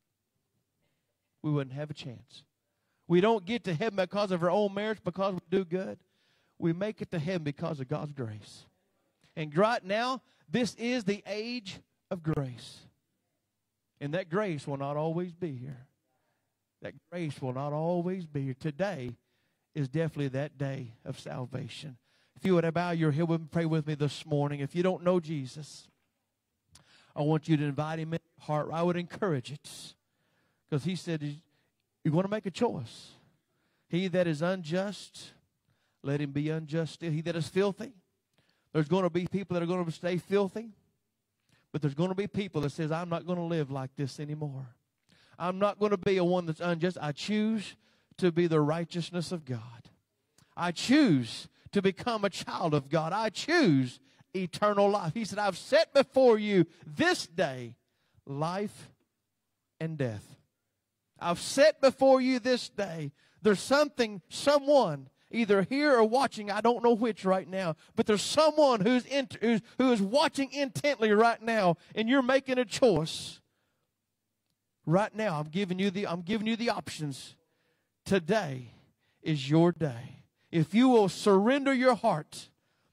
we wouldn't have a chance. We don't get to heaven because of our own merits, because we do good. We make it to heaven because of God's grace. And right now, this is the age of grace. And that grace will not always be here. That grace will not always be here. Today is definitely that day of salvation. If you would bow your head and pray with me this morning. If you don't know Jesus, I want you to invite Him in your heart. I would encourage it. Because He said, you're going to make a choice. He that is unjust, let him be unjust still. He that is filthy, there's going to be people that are going to stay filthy. But there's going to be people that says, I'm not going to live like this anymore. I'm not going to be a one that's unjust. I choose to be the righteousness of God. I choose to become a child of God. I choose eternal life. He said, I've set before you this day life and death. I've set before you this day. There's someone, either here or watching, I don't know which right now, but there's someone who is watching intently right now, and you're making a choice. Right now, I'm giving you the options. Today is your day. If you will surrender your heart,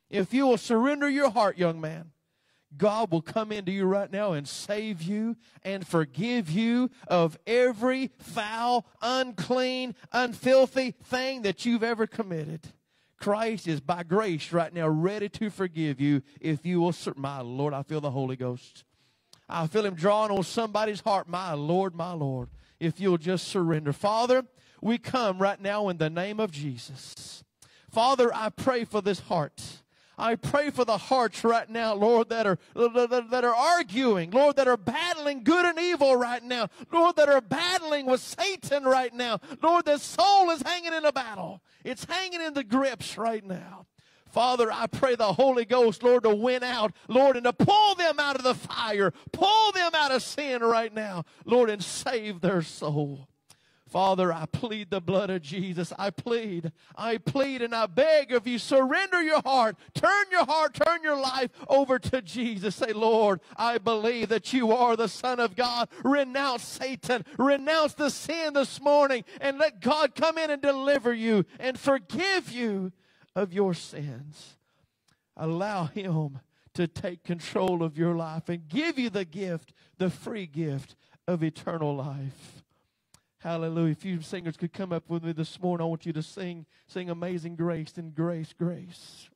young man, God will come into you right now and save you and forgive you of every foul, unclean, unfilthy thing that you've ever committed. Christ is by grace right now ready to forgive you if you will. My Lord, I feel the Holy Ghost. I feel Him drawing on somebody's heart. My Lord, if you'll just surrender. Father, we come right now in the name of Jesus. Father, I pray for this heart. I pray for the hearts right now, Lord, that are arguing, Lord, that are battling good and evil right now, Lord, that are battling with Satan right now. Lord, their soul is hanging in a battle. It's hanging in the grips right now. Father, I pray the Holy Ghost, Lord, to win out, Lord, and to pull them out of the fire, pull them out of sin right now, Lord, and save their soul. Father, I plead the blood of Jesus. I plead, and I beg of you, surrender your heart, turn your life over to Jesus. Say, Lord, I believe that you are the Son of God. Renounce Satan, renounce the sin this morning, and let God come in and deliver you and forgive you of your sins. Allow Him to take control of your life and give you the gift, the free gift of eternal life. Hallelujah. If you singers could come up with me this morning, I want you to sing Amazing Grace and Grace, Grace.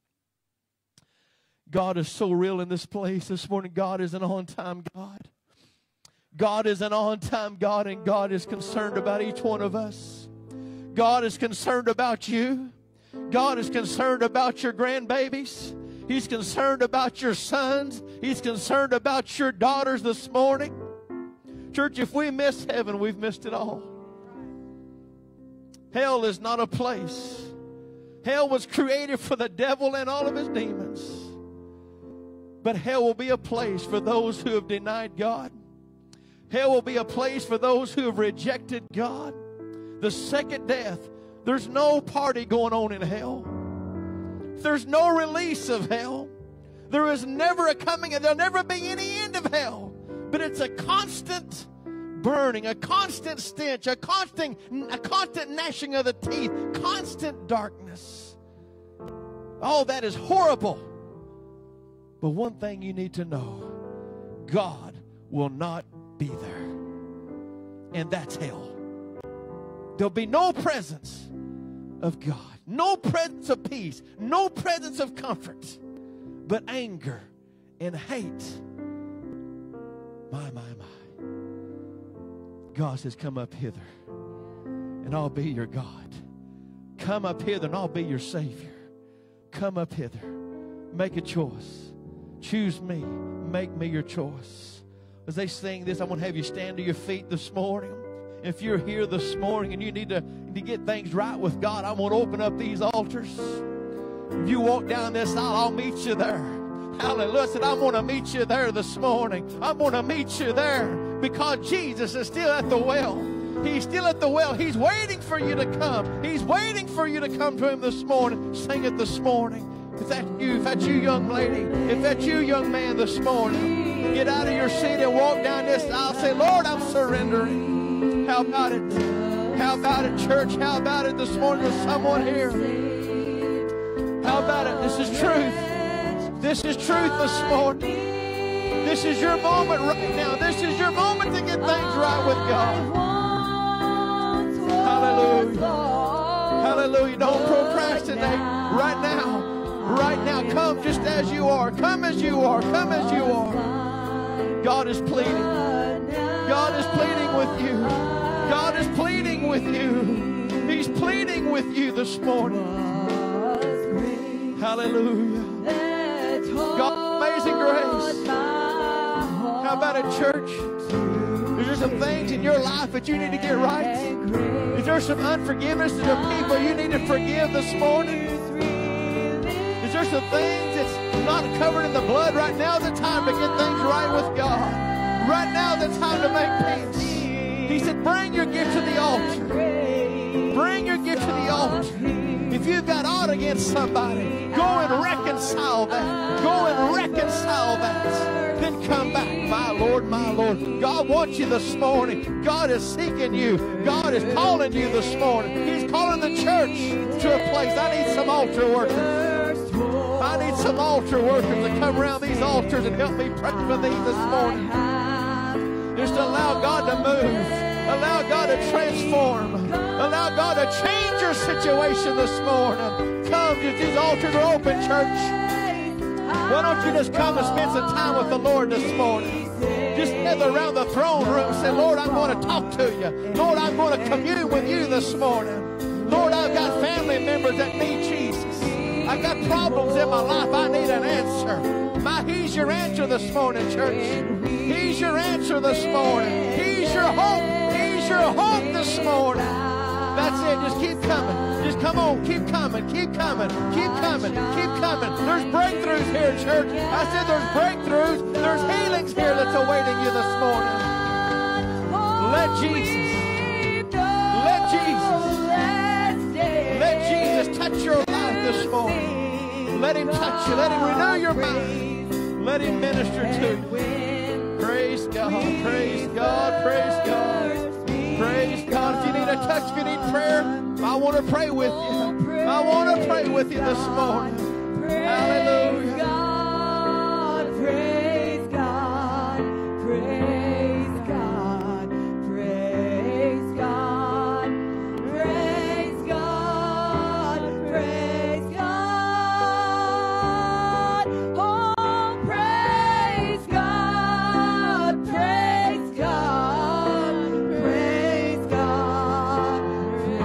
God is so real in this place this morning. God is an on-time God. God is an on-time God, and God is concerned about each one of us. God is concerned about you. God is concerned about your grandbabies. He's concerned about your sons. He's concerned about your daughters this morning. Church, if we miss heaven, we've missed it all. Hell is not a place. Hell was created for the devil and all of his demons. But hell will be a place for those who have denied God. Hell will be a place for those who have rejected God. The second death, there's no party going on in hell. There's no release of hell. There is never a coming, and there'll never be any end of hell. But it's a constant burning, a constant stench, a constant gnashing of the teeth, constant darkness. All that is horrible. But one thing you need to know, God will not be there. And that's hell. There'll be no presence of God, no presence of peace, no presence of comfort, but anger and hate. My. God says, come up hither, and I'll be your God. Come up hither, and I'll be your Savior. Come up hither. Make a choice. Choose me. Make me your choice. As they sing this, I'm going to have you stand to your feet this morning. If you're here this morning and you need to get things right with God, I'm going to open up these altars. If you walk down this aisle, I'll meet you there. Hallelujah. Listen, I'm going to meet you there this morning. I'm going to meet you there because Jesus is still at the well. He's still at the well. He's waiting for you to come. He's waiting for you to come to Him this morning. Sing it this morning. If that's you, young lady, if that's you, young man, this morning, get out of your seat and walk down this aisle. Say, Lord, I'm surrendering. How about it? How about it, church? How about it this morning with someone here? How about it? This is truth. This is truth this morning. This is your moment right now. This is your moment to get things right with God. Hallelujah. Hallelujah. Don't procrastinate right now. Right now, come just as you are. Come as you are. Come as you are. God is pleading. God is pleading with you. God is pleading with you. He's pleading with you this morning. Hallelujah. God, amazing grace. How about it, church? Is there some things in your life that you need to get right? Is there some unforgiveness to the people you need to forgive this morning? Is there some things that's not covered in the blood? Right now the time to get things right with God. Right now the time to make peace. He said, bring your gift to the altar. Bring your gift to the altar. If you've got aught against somebody, go and reconcile that. Go and reconcile that. Then come back. My Lord, my Lord. God wants you this morning. God is seeking you. God is calling you this morning. He's calling the church to a place. I need some altar workers. I need some altar workers to come around these altars and help me pray for these this morning. Just allow God to move. Allow God to transform. Allow God to change your situation this morning. Come, just these altars are open, church. Why don't you just come and spend some time with the Lord this morning? Just gather around the throne room and say, Lord, I'm going to talk to you. Lord, I'm going to commune with you this morning. Lord, I've got family members that need Jesus. I've got problems in my life. I need an answer. He's your answer this morning, church. He's your answer this morning. He's your hope. He's your hope this morning. That's it. Just keep coming. Just come on. Keep coming. Keep coming. Keep coming. Keep coming. There's breakthroughs here, church. I said there's breakthroughs. There's healings here that's awaiting you this morning. Let Jesus. Let Jesus touch your life this morning. Let Him touch you. Let Him renew your mind. Let Him minister to you. Praise God. Praise God. Praise God. Praise God. If you need a touch, if you need prayer, I want to pray with you. I want to pray with you this morning. Hallelujah. Praise God. Praise God. Praise God. Praise God. Praise God. Oh, praise God. Praise God. Praise God.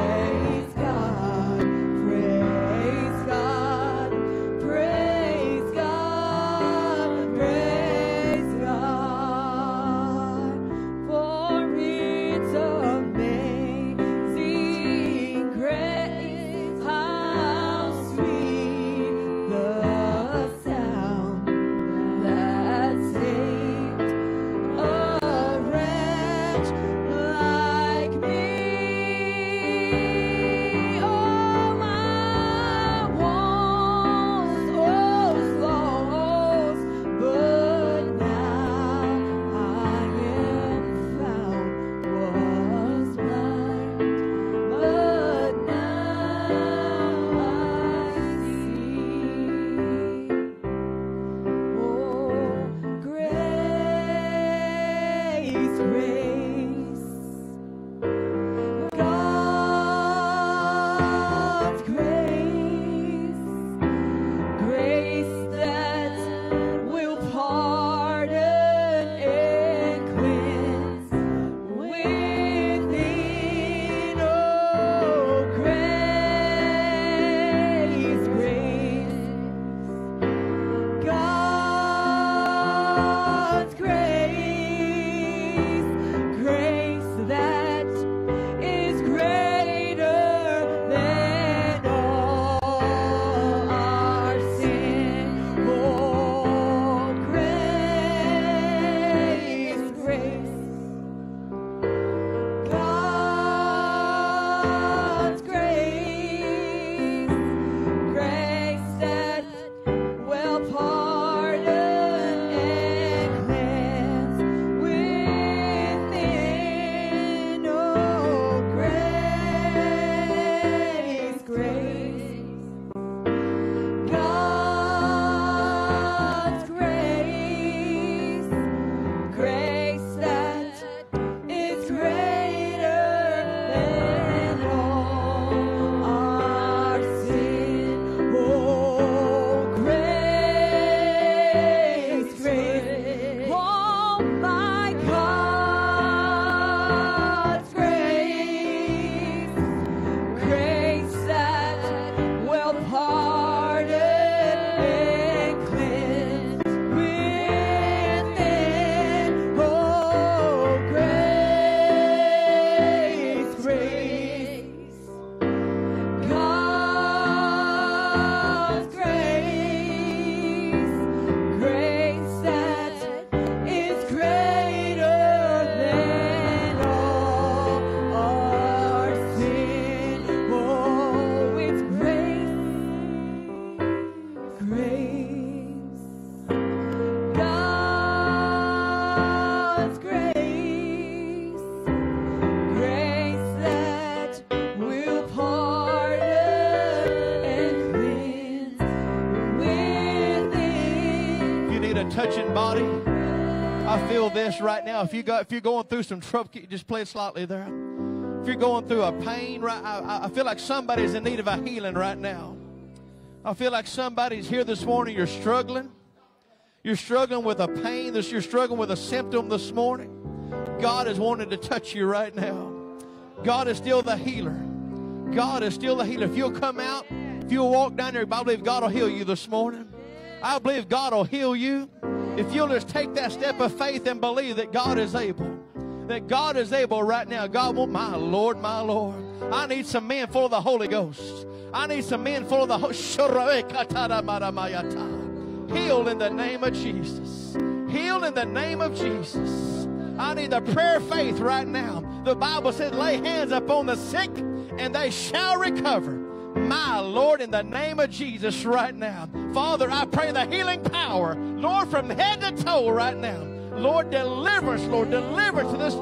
Praise God. Praise God. Praise touching body. I feel this right now. If you're going through some trouble, just play it slightly there. If you're going through a pain, right, I feel like somebody's in need of a healing right now. I feel like somebody's here this morning. You're struggling. You're struggling with a pain. You're struggling with a symptom this morning. God is wanting to touch you right now. God is still the healer. God is still the healer. If you'll come out, if you'll walk down there, I believe God will heal you this morning. I believe God will heal you. If you'll just take that step of faith and believe that God is able. That God is able right now. God won't, my Lord, my Lord. I need some men full of the Holy Ghost. I need some men full of the Holy Ghost. Heal in the name of Jesus. Heal in the name of Jesus. I need the prayer of faith right now. The Bible says, lay hands upon the sick and they shall recover. My Lord, in the name of Jesus right now. Father, I pray the healing power, Lord, from head to toe right now. Lord, deliver us, Lord, deliver us to this.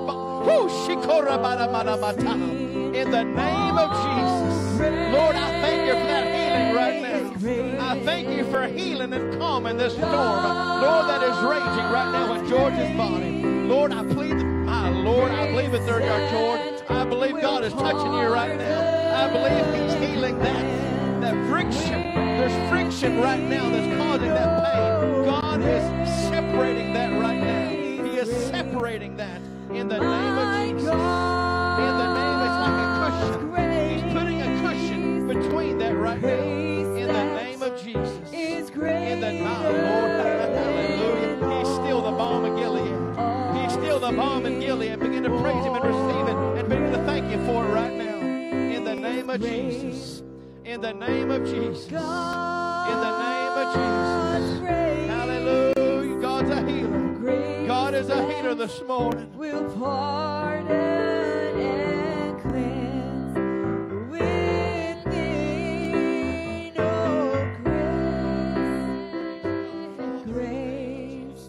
In the name of Jesus. Lord, I thank you for that healing right now. I thank you for healing and calming this storm, Lord, that is raging right now in George's body. Lord, I plead, my Lord, I believe it there, George. I believe God is touching you right now. I believe He's healing that friction. There's friction right now that's causing that pain. God is separating that right now. He is separating that in the name of Jesus. In the name, it's like a cushion. He's putting a cushion between that right now. In the name of Jesus. In the name of Lord, hallelujah. He's still the balm of Gilead. He's still the balm in Gilead. Begin to praise Him and receive it and begin to thank you for it right now. In the name of Jesus. In the name of Jesus. In the name of Jesus. Hallelujah. God's a healer. God is a healer this morning. Will pardon and cleanse within, oh grace,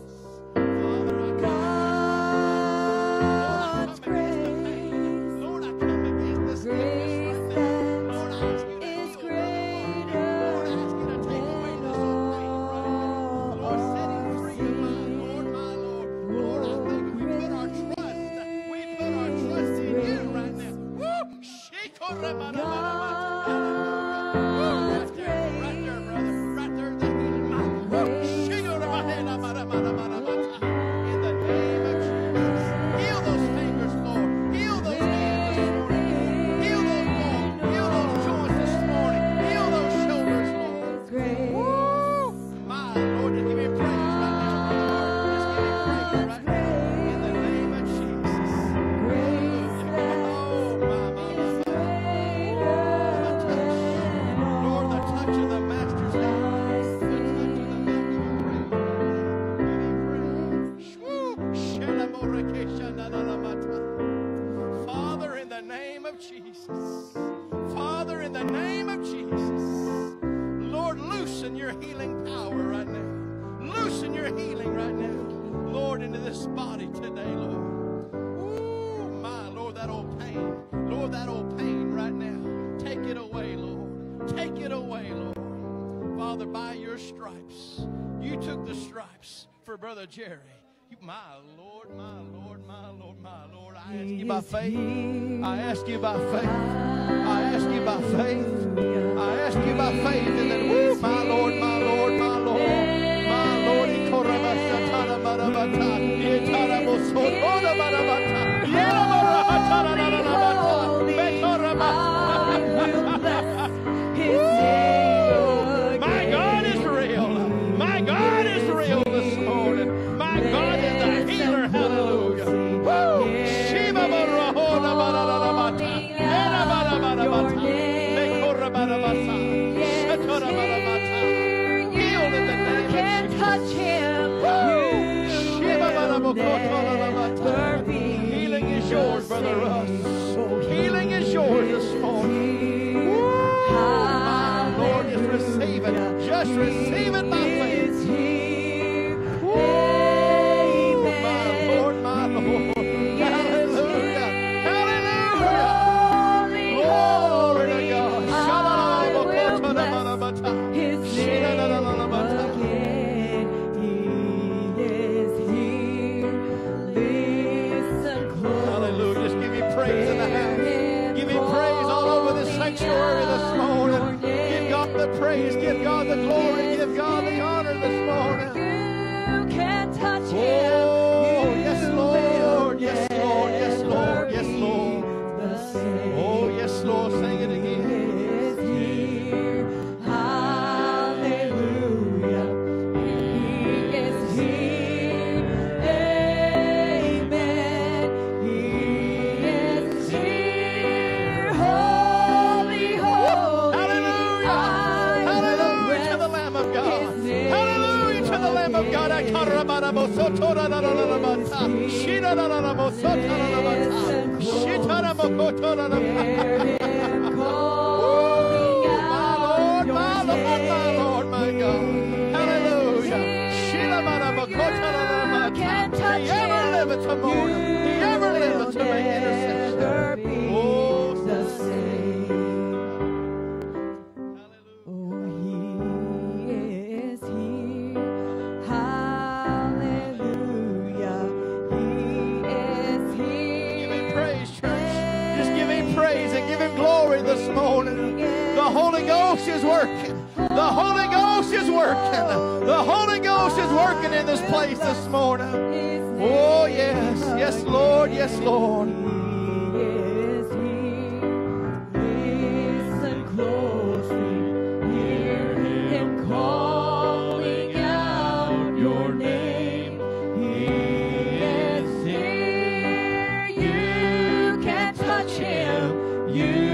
God's grace, Lord, I come against this grace Lord, I ask you to is heal. Lord, I ask you to take away this old pain right now. Lord, set him free, my Lord. Lord, I thank you. We put our trust in you right now. Woo! Right there, brother. Right there, the healing mind. In the name of Jesus. Heal those fingers, Lord. Heal those hands this morning. Heal those bones. Heal those joints this morning. Heal those shoulders, Lord. Woo! My Lord, just give me praise right now, brother. Just give me praise right now. In the name of Jesus. Oh, my. The touch. Lord, the touch of the Master's hand. The touch of the Master. Father, in the name of Jesus. Father, in the name of Jesus. Lord, loosen your healing power right now. Loosen your healing right now. Lord, into this body today, Lord. Ooh, my Lord, that old pain. Lord, that old pain right now. Take it away, Lord. Take it away, Lord. Father, by your stripes, you took the stripes for Brother Jerry. My Lord, my Lord, my Lord, my Lord. I ask you by faith. I ask you by faith. I ask you by faith. I ask you by faith. And then, woo, my Lord, my Lord, my Lord. My Lord, my God is real. My God is real this morning. My God is the healer. Hallelujah. Woo! Shiva Barahona Barabata. Era Barabata. Mekora Barabata. Shetora Barabata. Healed in the name of Jesus. Touch him. Woo! Shiva Barabata. Healing is yours, Brother Russ. Healing is yours this morning. Woo! My Lord, just receive it. Just receive it by faith. My Lord, my Lord. Hallelujah. Hallelujah. Glory to God. praise, give God the glory, give God the honor this morning. You can touch him. Oh, yes, Lord, yes, Lord, yes, Lord, yes, Lord. Oh, yes, Lord, sing it again. Is working. The Holy Ghost is working. The Holy Ghost is working in this place this morning. Oh, yes. Yes, Lord. Yes, Lord. Listen closely. Hear him calling out your name. He is here. You can touch him. You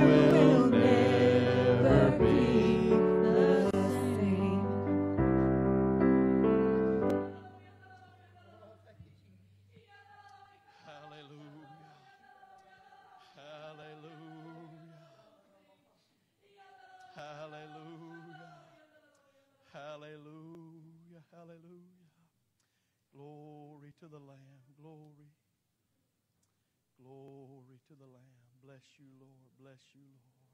Glory to the Lamb. Glory. Glory to the Lamb. Bless you, Lord. Bless you, Lord.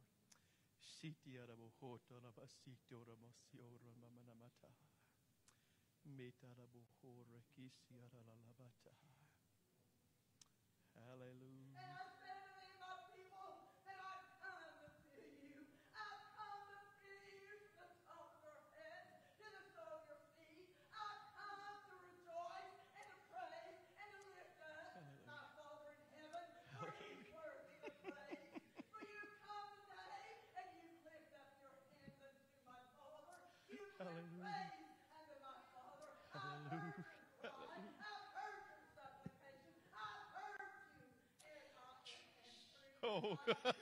Hallelujah. Oh.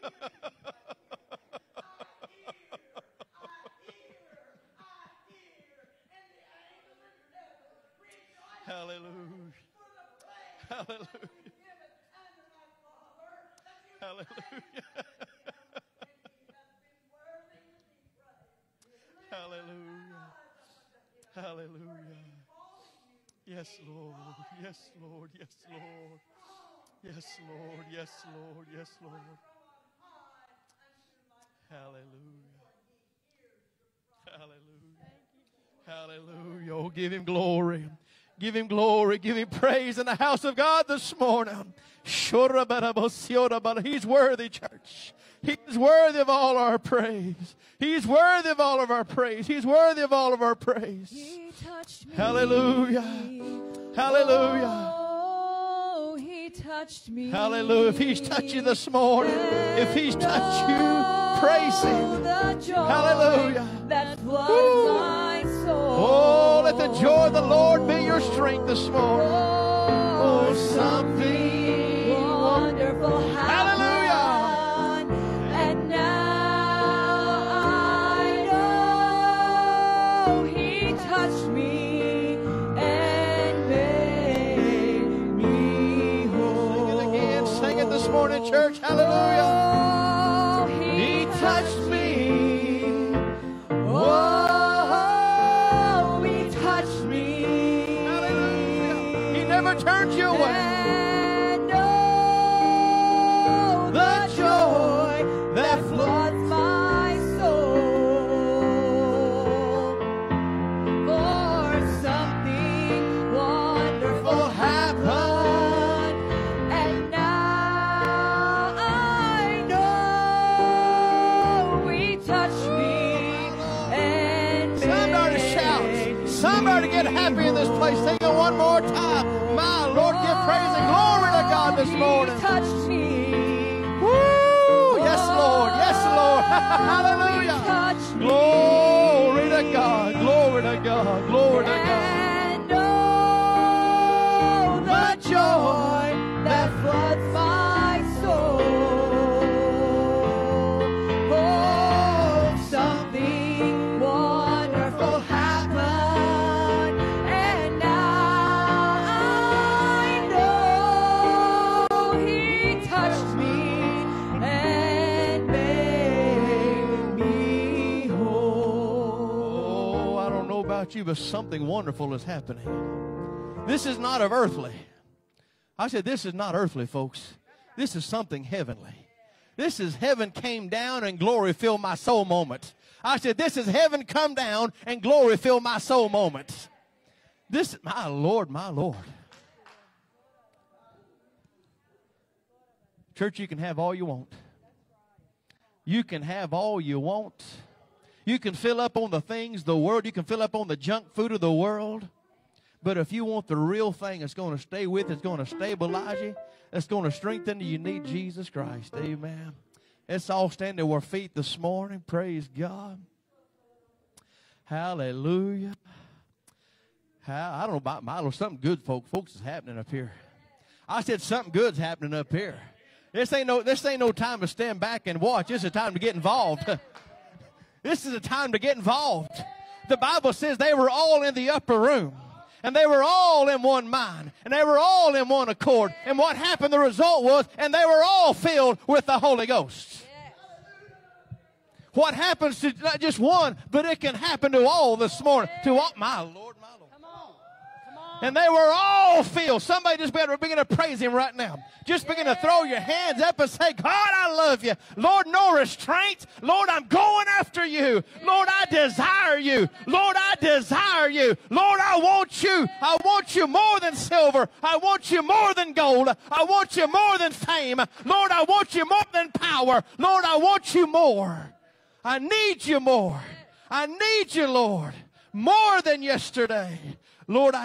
Hallelujah. Hallelujah. Hallelujah. Hallelujah. Hallelujah. Yes, Lord. Yes, Lord. Yes, Lord. Yes, Lord. Yes, Lord. Yes, Lord. Hallelujah. Hallelujah. Hallelujah. Oh, give him glory. Give him glory. Give him praise in the house of God this morning. He's worthy, church. He's worthy of all our praise. He's worthy of all of our praise. He's worthy of all of our praise. He touched me. Hallelujah. Hallelujah. Oh, he touched me. Hallelujah. If he's touched you this morning, if he's touched you, praise him. Hallelujah. That floods my soul. Oh, let the joy of the Lord be your strength this morning. Oh, something wonderful happened. Hallelujah. And now I know he touched me and made me whole. Sing it again. Sing it this morning, church. Hallelujah. Oh, he touched me. Oh, he touched me. Hallelujah. He never turned you away. And oh, the joy that floods my soul. For something wonderful happened, and now I know he touched me get happy in this place. Sing it one more time. My Lord, give praise and glory to God this morning. He touched me. Woo! Yes, Lord. Yes, Lord. Hallelujah. Touched me. Glory to God. Glory to God. Glory to God. And oh, the joy that floods my soul. Oh, something wonderful happened, and now I know He touched me and made me whole. Oh, I don't know about you, but something wonderful is happening. This is not of earthly. I said, this is not earthly, folks. This is something heavenly. This is heaven came down and glory filled my soul moment. I said, this is heaven come down and glory filled my soul moment. This, my Lord, my Lord. Church, you can have all you want. You can have all you want. You can fill up on the things of the world. You can fill up on the junk food of the world. But if you want the real thing that's going to stay with, it's going to stabilize you, that's going to strengthen you, you need Jesus Christ. Amen. Let's all stand to our feet this morning. Praise God. Hallelujah. I don't know about Milo. Something good, folks, is happening up here. I said something good's happening up here. This ain't no time to stand back and watch. This is a time to get involved. This is a time to get involved. The Bible says they were all in the upper room. And they were all in one mind. And they were all in one accord. And what happened, the result was, and they were all filled with the Holy Ghost. What happens to not just one, but it can happen to all this morning. To all, my Lord, my Lord. And they were all filled. Somebody just better begin to praise Him right now. Just begin to throw your hands up and say, God, I love you. Lord, no restraints. Lord, I'm going after you. Lord, I desire you. Lord, I desire you. Lord, I want you. I want you more than silver. I want you more than gold. I want you more than fame. Lord, I want you more than power. Lord, I want you more. I need you more. I need you, Lord, more than yesterday. Lord,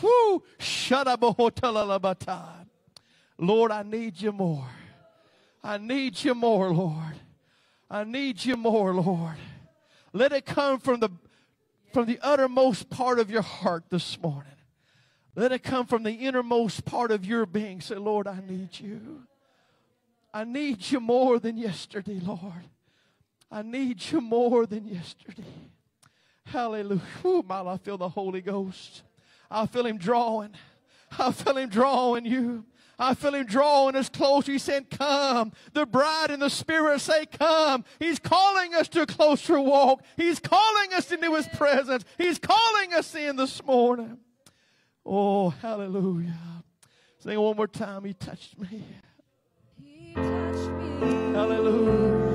Lord, I need you more. I need you more, Lord. I need you more, Lord. Let it come from the uttermost part of your heart this morning. Let it come from the innermost part of your being. Say, Lord, I need you. I need you more than yesterday, Lord. I need you more than yesterday. Hallelujah. Ooh, I feel the Holy Ghost. I feel Him drawing. I feel Him drawing you. I feel Him drawing us close. He said, come. The bride and the Spirit say, come. He's calling us to a closer walk. He's calling us into His presence. He's calling us in this morning. Oh, hallelujah. Sing one more time. He touched me. He touched me. Hallelujah.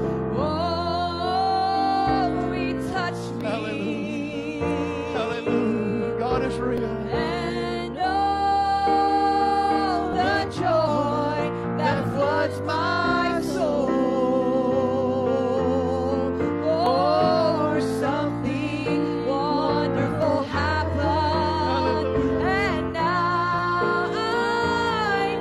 Oh, He touched me. Hallelujah. Hallelujah. God is real. And oh, the joy that floods my soul. Oh, something wonderful happened. And now I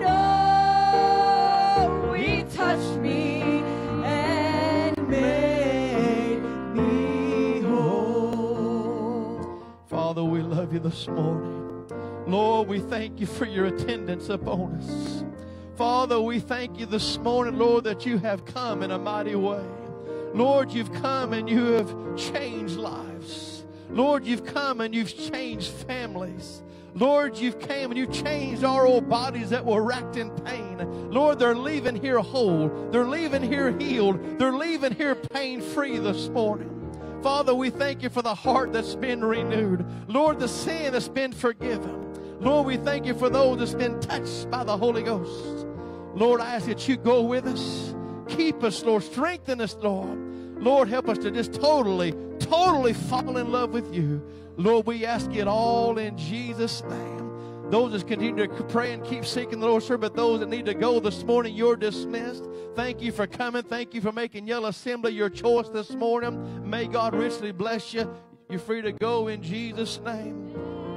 know He touched me and made me whole. Father, we love you this morning. Lord, we thank you for your attendance upon us. Father, we thank you this morning, Lord, that you have come in a mighty way. Lord, you've come and you have changed lives. Lord, you've come and you've changed families. Lord, you've came and you've changed our old bodies that were racked in pain. Lord, they're leaving here whole. They're leaving here healed. They're leaving here pain-free this morning. Father, we thank you for the heart that's been renewed. Lord, the sin that's been forgiven. Lord, we thank you for those that's been touched by the Holy Ghost. Lord, I ask that you go with us. Keep us, Lord. Strengthen us, Lord. Lord, help us to just totally fall in love with you. Lord, we ask it all in Jesus' name. Those that continue to pray and keep seeking the Lord, sir, but those that need to go this morning, you're dismissed. Thank you for coming. Thank you for making Yellow Assembly your choice this morning. May God richly bless you. You're free to go in Jesus' name.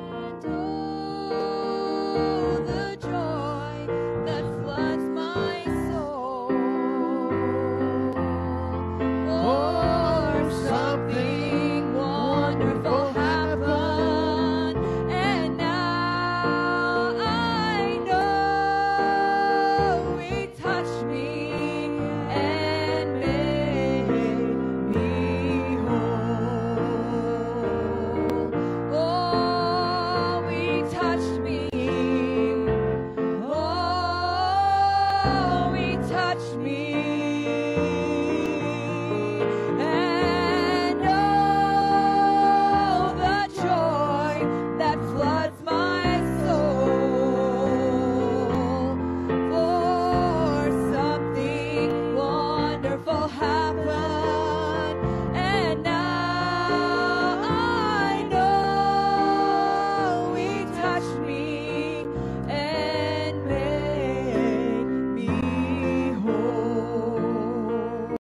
Happen.